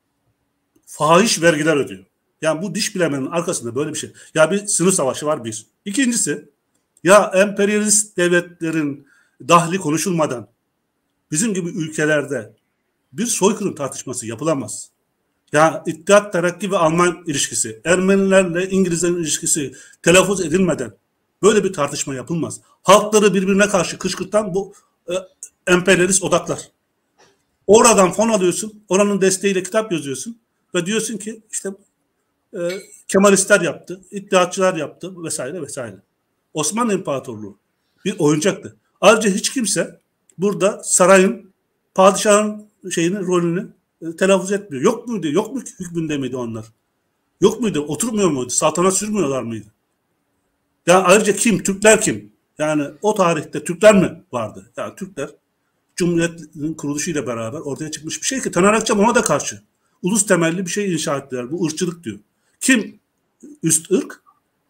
fahiş vergiler ödüyor. Yani bu diş bilemenin arkasında böyle bir şey. Ya bir sınıf savaşı var bir. İkincisi ya emperyalist devletlerin dahli konuşulmadan bizim gibi ülkelerde bir soykırım tartışması yapılamaz. Ya İttihat Terakki ve Alman ilişkisi, Ermenilerle İngilizlerin ilişkisi telaffuz edilmeden böyle bir tartışma yapılmaz. Halkları birbirine karşı kışkırtan bu e, emperyalist odaklar. Oradan fon alıyorsun, oranın desteğiyle kitap yazıyorsun ve diyorsun ki işte e, Kemalistler yaptı, İttihatçılar yaptı vesaire vesaire. Osmanlı İmparatorluğu bir oyuncaktı. Ayrıca hiç kimse burada sarayın, padişahın şeyini, rolünü e, telaffuz etmiyor. Yok muydu? Yok mu hükmünde miydi onlar? Yok muydu? Oturmuyor muydu? Saltanat sürmüyorlar mıydı? Yani ayrıca kim? Türkler kim? Yani o tarihte Türkler mi vardı? Yani Türkler Cumhuriyet'in kuruluşuyla beraber ortaya çıkmış bir şey ki Taner Akçam ona da karşı. Ulus temelli bir şey inşa ettiler. Bu ırkçılık diyor. Kim üst ırk?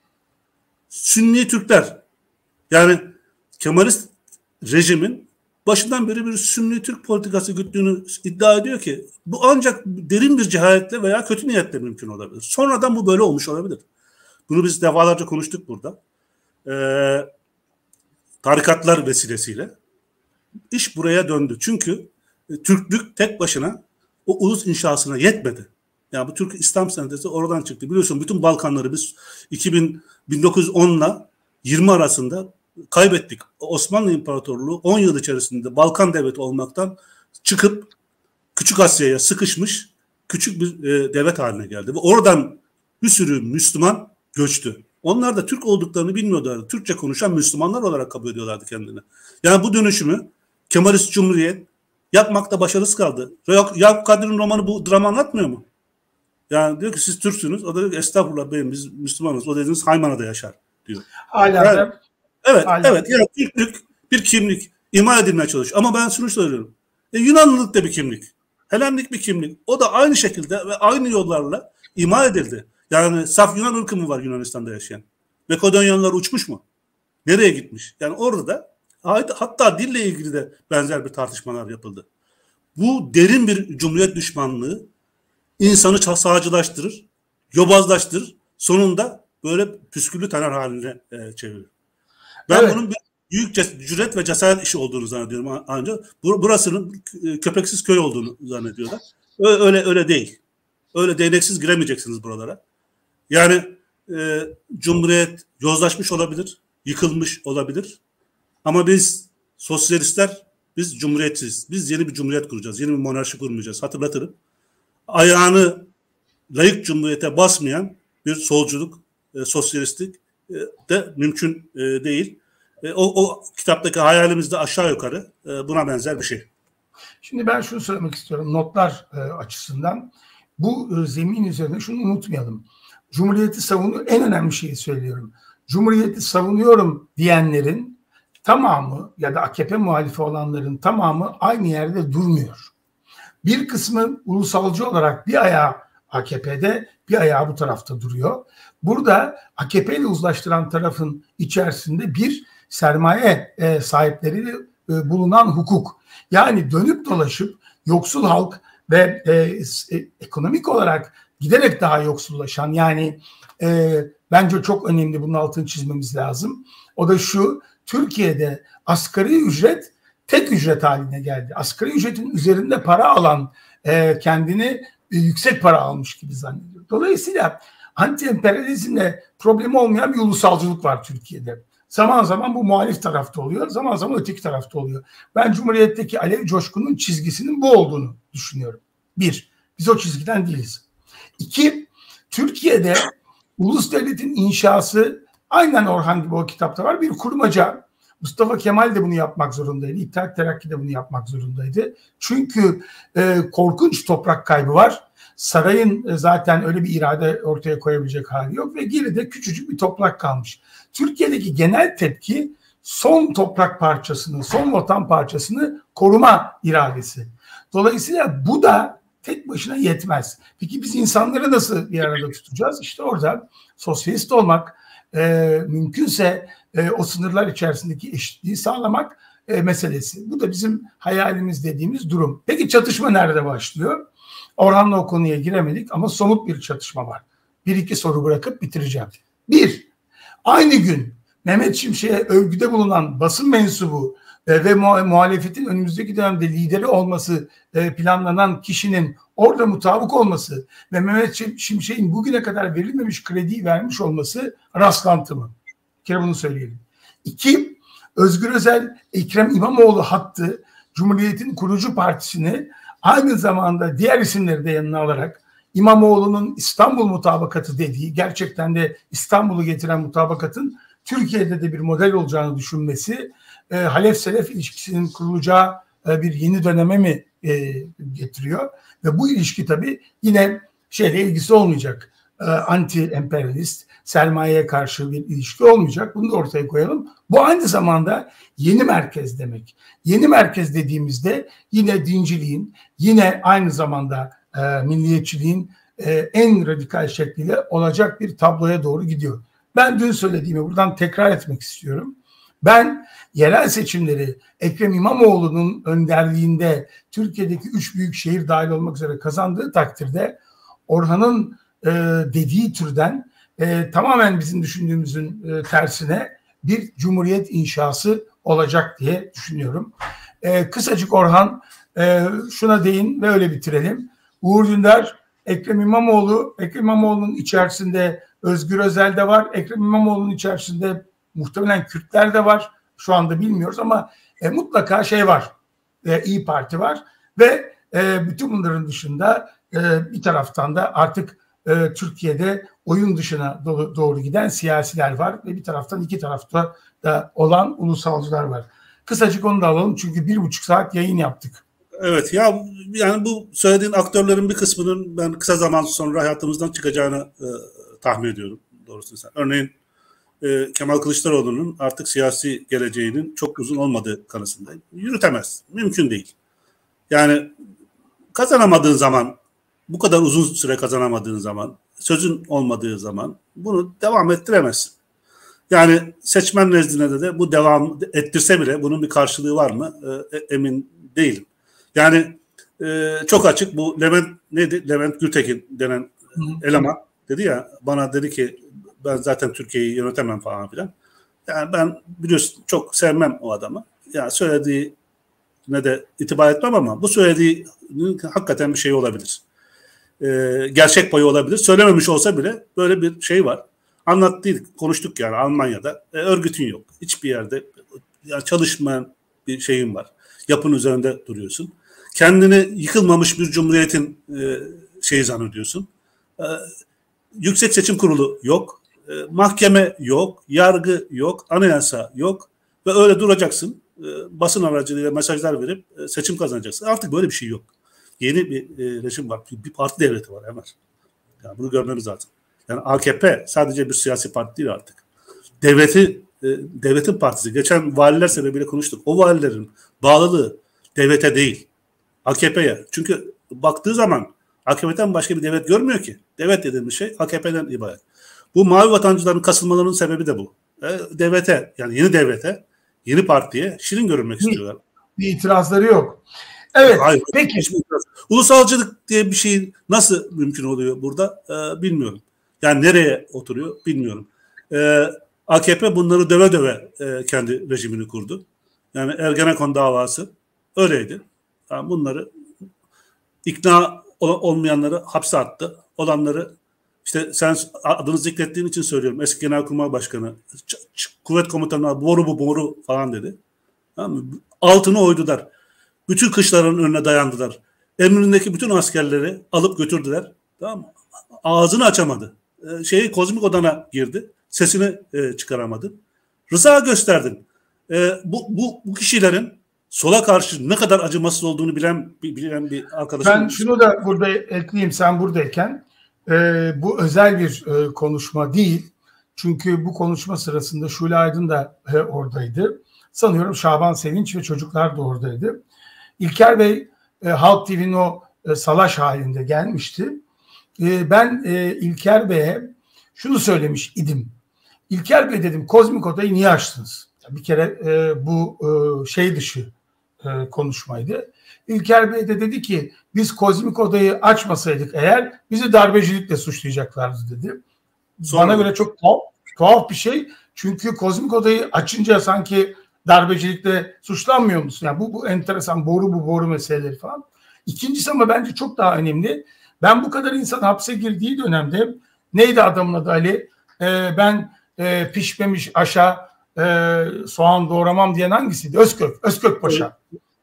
Sünni Türkler. Yani Kemalist rejimin başından beri bir Sünni Türk politikası güttüğünü iddia ediyor ki bu ancak derin bir cehaletle veya kötü niyetle mümkün olabilir. Sonradan bu böyle olmuş olabilir. Bunu biz defalarca konuştuk burada. Ee, tarikatlar vesilesiyle. İş buraya döndü. Çünkü e, Türklük tek başına o ulus inşasına yetmedi. Yani bu Türk İslam sentezi oradan çıktı. Biliyorsun bütün Balkanları biz iki bin, bin dokuz yüz onla yirmi arasında kaybettik. Osmanlı İmparatorluğu on yıl içerisinde Balkan devleti olmaktan çıkıp Küçük Asya'ya sıkışmış küçük bir e, devlet haline geldi. Ve oradan bir sürü Müslüman göçtü. Onlar da Türk olduklarını bilmiyorlardı. Türkçe konuşan Müslümanlar olarak kabul ediyorlardı kendini. Yani bu dönüşümü Kemalist Cumhuriyet yapmakta başarısız kaldı. Yakup Kadri'nin romanı bu drama anlatmıyor mu? Yani diyor ki siz Türksünüz. O da diyor ki estağfurullah beyim biz Müslümanız. O dediğiniz Haymana'da yaşar diyor. Hala yani, da, evet, hala evet. Yani Türklük bir kimlik ima edilmeye çalışıyor. Ama ben şunu söylüyorum. E, Yunanlılık da bir kimlik. Helenlik bir kimlik. O da aynı şekilde ve aynı yollarla ima edildi. Yani saf Yunan ırkı mı var Yunanistan'da yaşayan? Makedonyalılar uçmuş mu? Nereye gitmiş? Yani orada da hatta dille ilgili de benzer bir tartışmalar yapıldı. Bu derin bir cumhuriyet düşmanlığı insanı sağcılaştırır, yobazlaştırır. Sonunda böyle püsküllü taner haline e, çevirir. Ben evet. bunun bir büyük cüret ve cesaret işi olduğunu zannediyorum ancak. Burasının köpeksiz köy olduğunu zannediyorlar. Öyle öyle değil. Öyle değneksiz giremeyeceksiniz buralara. Yani e, Cumhuriyet yozlaşmış olabilir, yıkılmış olabilir. Ama biz sosyalistler, biz cumhuriyetsiz. Biz yeni bir cumhuriyet kuracağız. Yeni bir monarşi kurmayacağız. Hatırlatırım. Ayağını layık cumhuriyete basmayan bir solculuk, e, sosyalistlik e, de mümkün e, değil. E, o, o kitaptaki hayalimiz de aşağı yukarı e, buna benzer bir şey. Şimdi ben şunu söylemek istiyorum notlar e, açısından. Bu e, zemin üzerinde şunu unutmayalım. Cumhuriyeti savunuyor. En önemli şeyi söylüyorum. Cumhuriyeti savunuyorum diyenlerin tamamı ya da A K P muhalifi olanların tamamı aynı yerde durmuyor. Bir kısmı ulusalcı olarak bir ayağı A K P'de, bir ayağı bu tarafta duruyor. Burada A K P ile uzlaştıran tarafın içerisinde bir sermaye e, sahipleri e, bulunan hukuk. Yani dönüp dolaşıp yoksul halk ve e, e, ekonomik olarak giderek daha yoksullaşan, yani e, bence çok önemli, bunun altını çizmemiz lazım. O da şu: Türkiye'de asgari ücret tek ücret haline geldi. Asgari ücretin üzerinde para alan e, kendini e, yüksek para almış gibi zannediyor. Dolayısıyla anti-emperyalizmle problemi olmayan bir ulusalcılık var Türkiye'de. Zaman zaman bu muhalif tarafta oluyor, zaman zaman öteki tarafta oluyor. Ben Cumhuriyet'teki Alev Coşkun'un çizgisinin bu olduğunu düşünüyorum. Bir, biz o çizgiden değiliz. İki, Türkiye'de ulus devletin inşası aynen Orhan gibi o kitapta var. Bir kurmaca. Mustafa Kemal de bunu yapmak zorundaydı. İttihat Terakki de bunu yapmak zorundaydı. Çünkü e, korkunç toprak kaybı var. Sarayın e, zaten öyle bir irade ortaya koyabilecek hali yok ve geride küçücük bir toprak kalmış. Türkiye'deki genel tepki son toprak parçasını, son vatan parçasını koruma iradesi. Dolayısıyla bu da tek başına yetmez. Peki biz insanları nasıl bir arada tutacağız? İşte orada sosyalist olmak, e, mümkünse e, o sınırlar içerisindeki eşitliği sağlamak e, meselesi. Bu da bizim hayalimiz dediğimiz durum. Peki çatışma nerede başlıyor? Orhan'la o konuya giremedik ama somut bir çatışma var. Bir iki soru bırakıp bitireceğim. Bir, aynı gün Mehmet Şimşek'e övgüde bulunan basın mensubu e, ve muhalefetin önümüzdeki dönemde lideri olması e, planlanan kişinin orada mutabık olması ve Mehmet Şimşek'in bugüne kadar verilmemiş krediyi vermiş olması rastlantı mı? Bir kere bunu söyleyelim. İki, Özgür Özel, Ekrem İmamoğlu hattı Cumhuriyet'in kurucu partisini aynı zamanda diğer isimleri de yanına alarak İmamoğlu'nun İstanbul mutabakatı dediği, gerçekten de İstanbul'u getiren mutabakatın Türkiye'de de bir model olacağını düşünmesi, e, Halef-Selef ilişkisinin kurulacağı e, bir yeni döneme mi e, getiriyor? Ve bu ilişki tabii yine şeyle ilgisi olmayacak. E, anti-emperyalist, sermayeye karşı bir ilişki olmayacak. Bunu da ortaya koyalım. Bu aynı zamanda yeni merkez demek. Yeni merkez dediğimizde yine dinciliğin, yine aynı zamanda e, milliyetçiliğin e, en radikal şekliyle olacak bir tabloya doğru gidiyor. Ben dün söylediğimi buradan tekrar etmek istiyorum. Ben yerel seçimleri Ekrem İmamoğlu'nun önderliğinde Türkiye'deki üç büyük şehir dahil olmak üzere kazandığı takdirde Orhan'ın e, dediği türden e, tamamen bizim düşündüğümüzün e, tersine bir cumhuriyet inşası olacak diye düşünüyorum. E, kısacık Orhan, e, şuna değin ve öyle bitirelim. Uğur Dündar, Ekrem İmamoğlu, Ekrem İmamoğlu'nun içerisinde Özgür Özel de var. Ekrem İmamoğlu'nun içerisinde muhtemelen Kürtler de var. Şu anda bilmiyoruz ama e, mutlaka şey var. E, İYİ Parti var ve e, bütün bunların dışında e, bir taraftan da artık e, Türkiye'de oyun dışına doğru, doğru giden siyasiler var ve bir taraftan iki tarafta da olan ulusalcılar var. Kısacık onu da alalım çünkü bir buçuk saat yayın yaptık. Evet ya, yani bu söylediğin aktörlerin bir kısmının ben kısa zaman sonra hayatımızdan çıkacağını e, tahmin ediyorum doğrusu. Sen. Örneğin e, Kemal Kılıçdaroğlu'nun artık siyasi geleceğinin çok uzun olmadığı kanısındayım. Yürütemez. Mümkün değil. Yani kazanamadığın zaman, bu kadar uzun süre kazanamadığın zaman, sözün olmadığı zaman bunu devam ettiremezsin. Yani seçmen nezdinde de bu devam ettirse bile bunun bir karşılığı var mı e, emin değilim. Yani e, çok açık bu Levent neydi? Levent Gültekin denen eleman, dedi ya, bana dedi ki ben zaten Türkiye'yi yönetemem falan filan. Yani ben biliyorsun çok sevmem o adamı. Yani söylediği ne de itibar etmem ama bu söylediğinin hakikaten bir şey olabilir. Ee, gerçek payı olabilir. Söylememiş olsa bile böyle bir şey var. Anlattıydık, konuştuk yani Almanya'da. E, örgütün yok. Hiçbir yerde yani çalışmayan bir şeyin var. Yapın üzerinde duruyorsun. Kendini yıkılmamış bir cumhuriyetin e, şeyi zannediyorsun. E, Yüksek Seçim Kurulu yok. E, mahkeme yok. Yargı yok. Anayasa yok. Ve öyle duracaksın. E, basın aracılığıyla mesajlar verip e, seçim kazanacaksın. Artık böyle bir şey yok. Yeni bir e, rejim var. Bir, bir parti devleti var hemen. Yani bunu görmemiz lazım. Yani A K P sadece bir siyasi parti değil artık. Devleti, e, devletin partisi. Geçen valiler sebebiyle konuştuk. O valilerin bağlılığı devlete değil, A K P'ye. Çünkü baktığı zaman A K P'den başka bir devlet görmüyor ki. Devlet dediğimiz şey A K P'den ibaret. Bu mavi vatancıların kasılmalarının sebebi de bu. E, devlete, yani yeni devlete, yeni partiye şirin görünmek bir, istiyorlar. Bir itirazları yok. Evet, Hayır, peki. Ulusalcılık diye bir şey nasıl mümkün oluyor burada e, bilmiyorum. Yani nereye oturuyor bilmiyorum. E, A K P bunları döve döve e, kendi rejimini kurdu. Yani Ergenekon davası öyleydi. Yani bunları ikna olmayanları hapse attı. Olanları işte sen adını zikrettiğin için söylüyorum. Eski Genelkurmay Başkanı, kuvvet komutanına boru bu boru falan dedi. Tamam mı? Altını oydular. Bütün kışların önüne dayandılar. Emrindeki bütün askerleri alıp götürdüler. Tamam mı? Ağzını açamadı. Ee, şeyi kozmik odana girdi. Sesini e, çıkaramadı. Rıza gösterdin. E, bu, bu, bu kişilerin sola karşı ne kadar acımasız olduğunu bilen, bilen bir arkadaşım. Ben şunu da burada ekleyeyim sen buradayken. E, bu özel bir e, konuşma değil. Çünkü bu konuşma sırasında Şule Aydın da e, oradaydı. Sanıyorum Şaban Sevinç ve çocuklar da oradaydı. İlker Bey e, Halk T V'nin o e, salaş halinde gelmişti. E, ben e, İlker Bey'e şunu söylemiş idim. İlker Bey dedim, kozmik odayı niye açtınız? Bir kere e, bu e, şey dışı e, konuşmaydı. İlker Bey de dedi ki biz kozmik odayı açmasaydık eğer bizi darbecilikle suçlayacaklardı dedi. Sonra, bana göre çok tuhaf, tuhaf bir şey. Çünkü kozmik odayı açınca sanki darbecilikle suçlanmıyor musun? Yani bu, bu enteresan boru bu boru meseleleri falan. İkincisi ama bence çok daha önemli. Ben bu kadar insan hapse girdiği dönemde neydi adamın adı Ali? Ee, ben e, pişmemiş aşağı e, soğan doğramam diyen hangisiydi? Özkök. Özkök Paşa.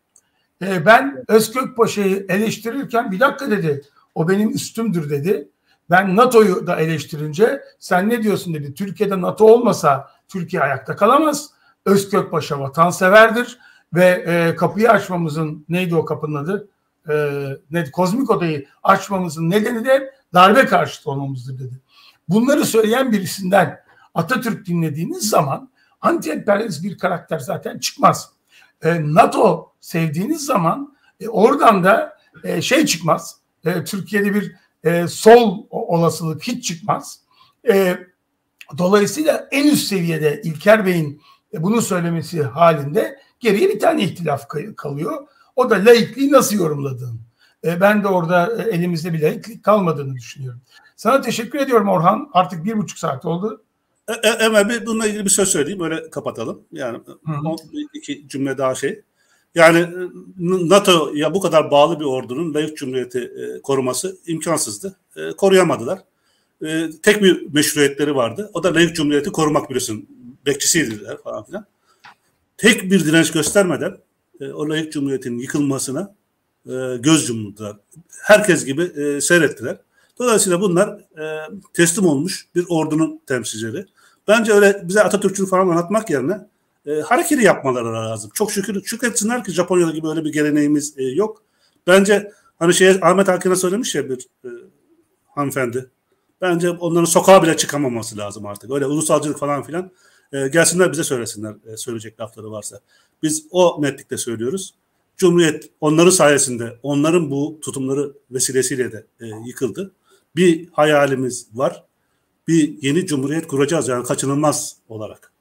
Ee, ben Özkök Paşa'yı eleştirirken bir dakika dedi. O benim üstümdür dedi. Ben NATO'yu da eleştirince sen ne diyorsun dedi. Türkiye'de NATO olmasa Türkiye ayakta kalamaz. Özkök Paşa vatanseverdir ve e, kapıyı açmamızın neydi o kapının adı? E, ne, kozmik odayı açmamızın nedeni de darbe karşıtı olmamızdır dedi. Bunları söyleyen birisinden Atatürk dinlediğiniz zaman anti-emperyalist bir karakter zaten çıkmaz. E, NATO sevdiğiniz zaman e, oradan da e, şey çıkmaz. E, Türkiye'de bir e, sol olasılık hiç çıkmaz. E, dolayısıyla en üst seviyede İlker Bey'in e, bunu söylemesi halinde geriye bir tane ihtilaf kalıyor. O da laikliği nasıl yorumladığın. E, ben de orada e, elimizde bir laiklik kalmadığını düşünüyorum. Sana teşekkür ediyorum Orhan. Artık bir buçuk saat oldu. Hemen bir bununla ilgili bir söz söyleyeyim. Öyle kapatalım. Yani o, iki cümle daha şey. Yani NATO'ya bu kadar bağlı bir ordunun laik cumhuriyeti e, koruması imkansızdı. E, koruyamadılar. E, tek bir meşruiyetleri vardı. O da laik cumhuriyeti korumak biliyorsun. Bekçisiydiler falan filan. Tek bir direnç göstermeden e, o laik cumhuriyetin yıkılmasına e, göz yumdular. Herkes gibi e, seyrettiler. Dolayısıyla bunlar e, teslim olmuş bir ordunun temsilcileri. Bence öyle bize Atatürkçülük falan anlatmak yerine e, hareketi yapmaları lazım. Çok şükür şükretsinler ki Japonya'da gibi öyle bir geleneğimiz e, yok. Bence hani şey Ahmet Hakan'a söylemiş ya bir e, hanımefendi. Bence onların sokağa bile çıkamaması lazım artık. Öyle ulusalcılık falan filan. E, gelsinler bize söylesinler e, söyleyecek lafları varsa. Biz o netlikle söylüyoruz. Cumhuriyet onların sayesinde, onların bu tutumları vesilesiyle de e, yıkıldı. Bir hayalimiz var. Bir yeni cumhuriyet kuracağız yani kaçınılmaz olarak.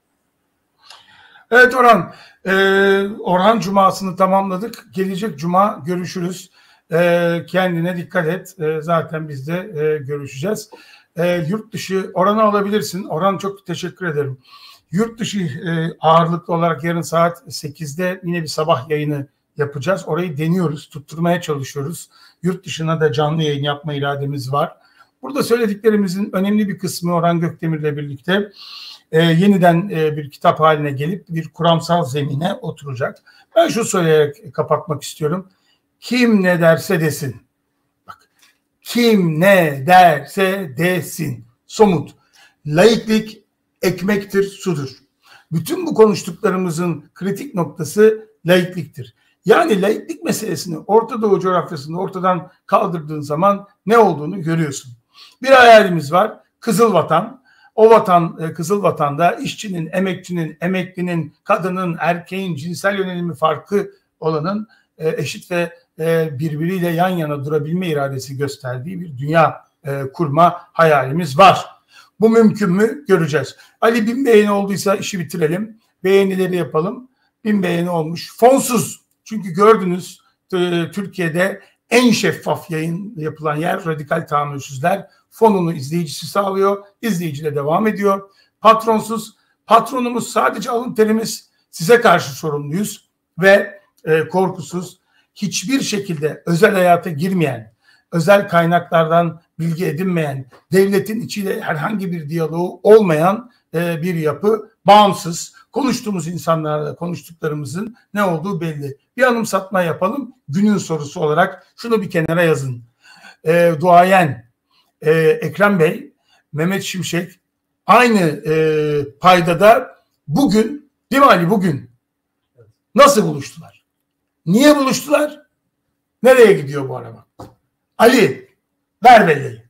Evet Orhan. Ee, Orhan Cuma'sını tamamladık. Gelecek Cuma görüşürüz. Ee, kendine dikkat et. Ee, zaten biz de e, görüşeceğiz. e, yurt dışı Orhan'ı alabilirsin. Orhan, çok teşekkür ederim. Yurt dışı e, ağırlıklı olarak yarın saat sekizde yine bir sabah yayını yapacağız. Orayı deniyoruz, tutturmaya çalışıyoruz. Yurt dışına da canlı yayın yapma irademiz var. Burada söylediklerimizin önemli bir kısmı Orhan Gökdemir'le birlikte e, yeniden e, bir kitap haline gelip bir kuramsal zemine oturacak. Ben şu söyleyerek kapatmak istiyorum. Kim ne derse desin. Bak, kim ne derse desin. Somut. Laiklik ekmektir, sudur. Bütün bu konuştuklarımızın kritik noktası laikliktir. Yani laiklik meselesini Orta Doğu coğrafyasında ortadan kaldırdığın zaman ne olduğunu görüyorsun. Bir hayalimiz var, Kızıl Vatan. O vatan, Kızıl Vatan'da işçinin, emekçinin, emeklinin, kadının, erkeğin, cinsel yönelimi farkı olanın eşit ve birbiriyle yan yana durabilme iradesi gösterdiği bir dünya kurma hayalimiz var. Bu mümkün mü? Göreceğiz. Ali, bin beğeni olduysa işi bitirelim. Beğenileri yapalım. Bin beğeni olmuş. Fonsuz. Çünkü gördünüz Türkiye'de en şeffaf yayın yapılan yer Radikal Tahammülsüzler. Fonunu izleyicisi sağlıyor. İzleyiciyle devam ediyor. Patronsuz. Patronumuz sadece alın terimiz. Size karşı sorumluyuz. Ve e, korkusuz. Hiçbir şekilde özel hayata girmeyen, özel kaynaklardan bilgi edinmeyen, devletin içiyle herhangi bir diyaloğu olmayan e, bir yapı, bağımsız. Konuştuğumuz insanlarla konuştuklarımızın ne olduğu belli. Bir anımsatma yapalım. Günün sorusu olarak şunu bir kenara yazın. E, duayen e, Ekrem Bey, Mehmet Şimşek aynı e, paydada bugün, değil mi Ali, bugün nasıl buluştular? Niye buluştular? Nereye gidiyor bu araba? Ali, ver belleği.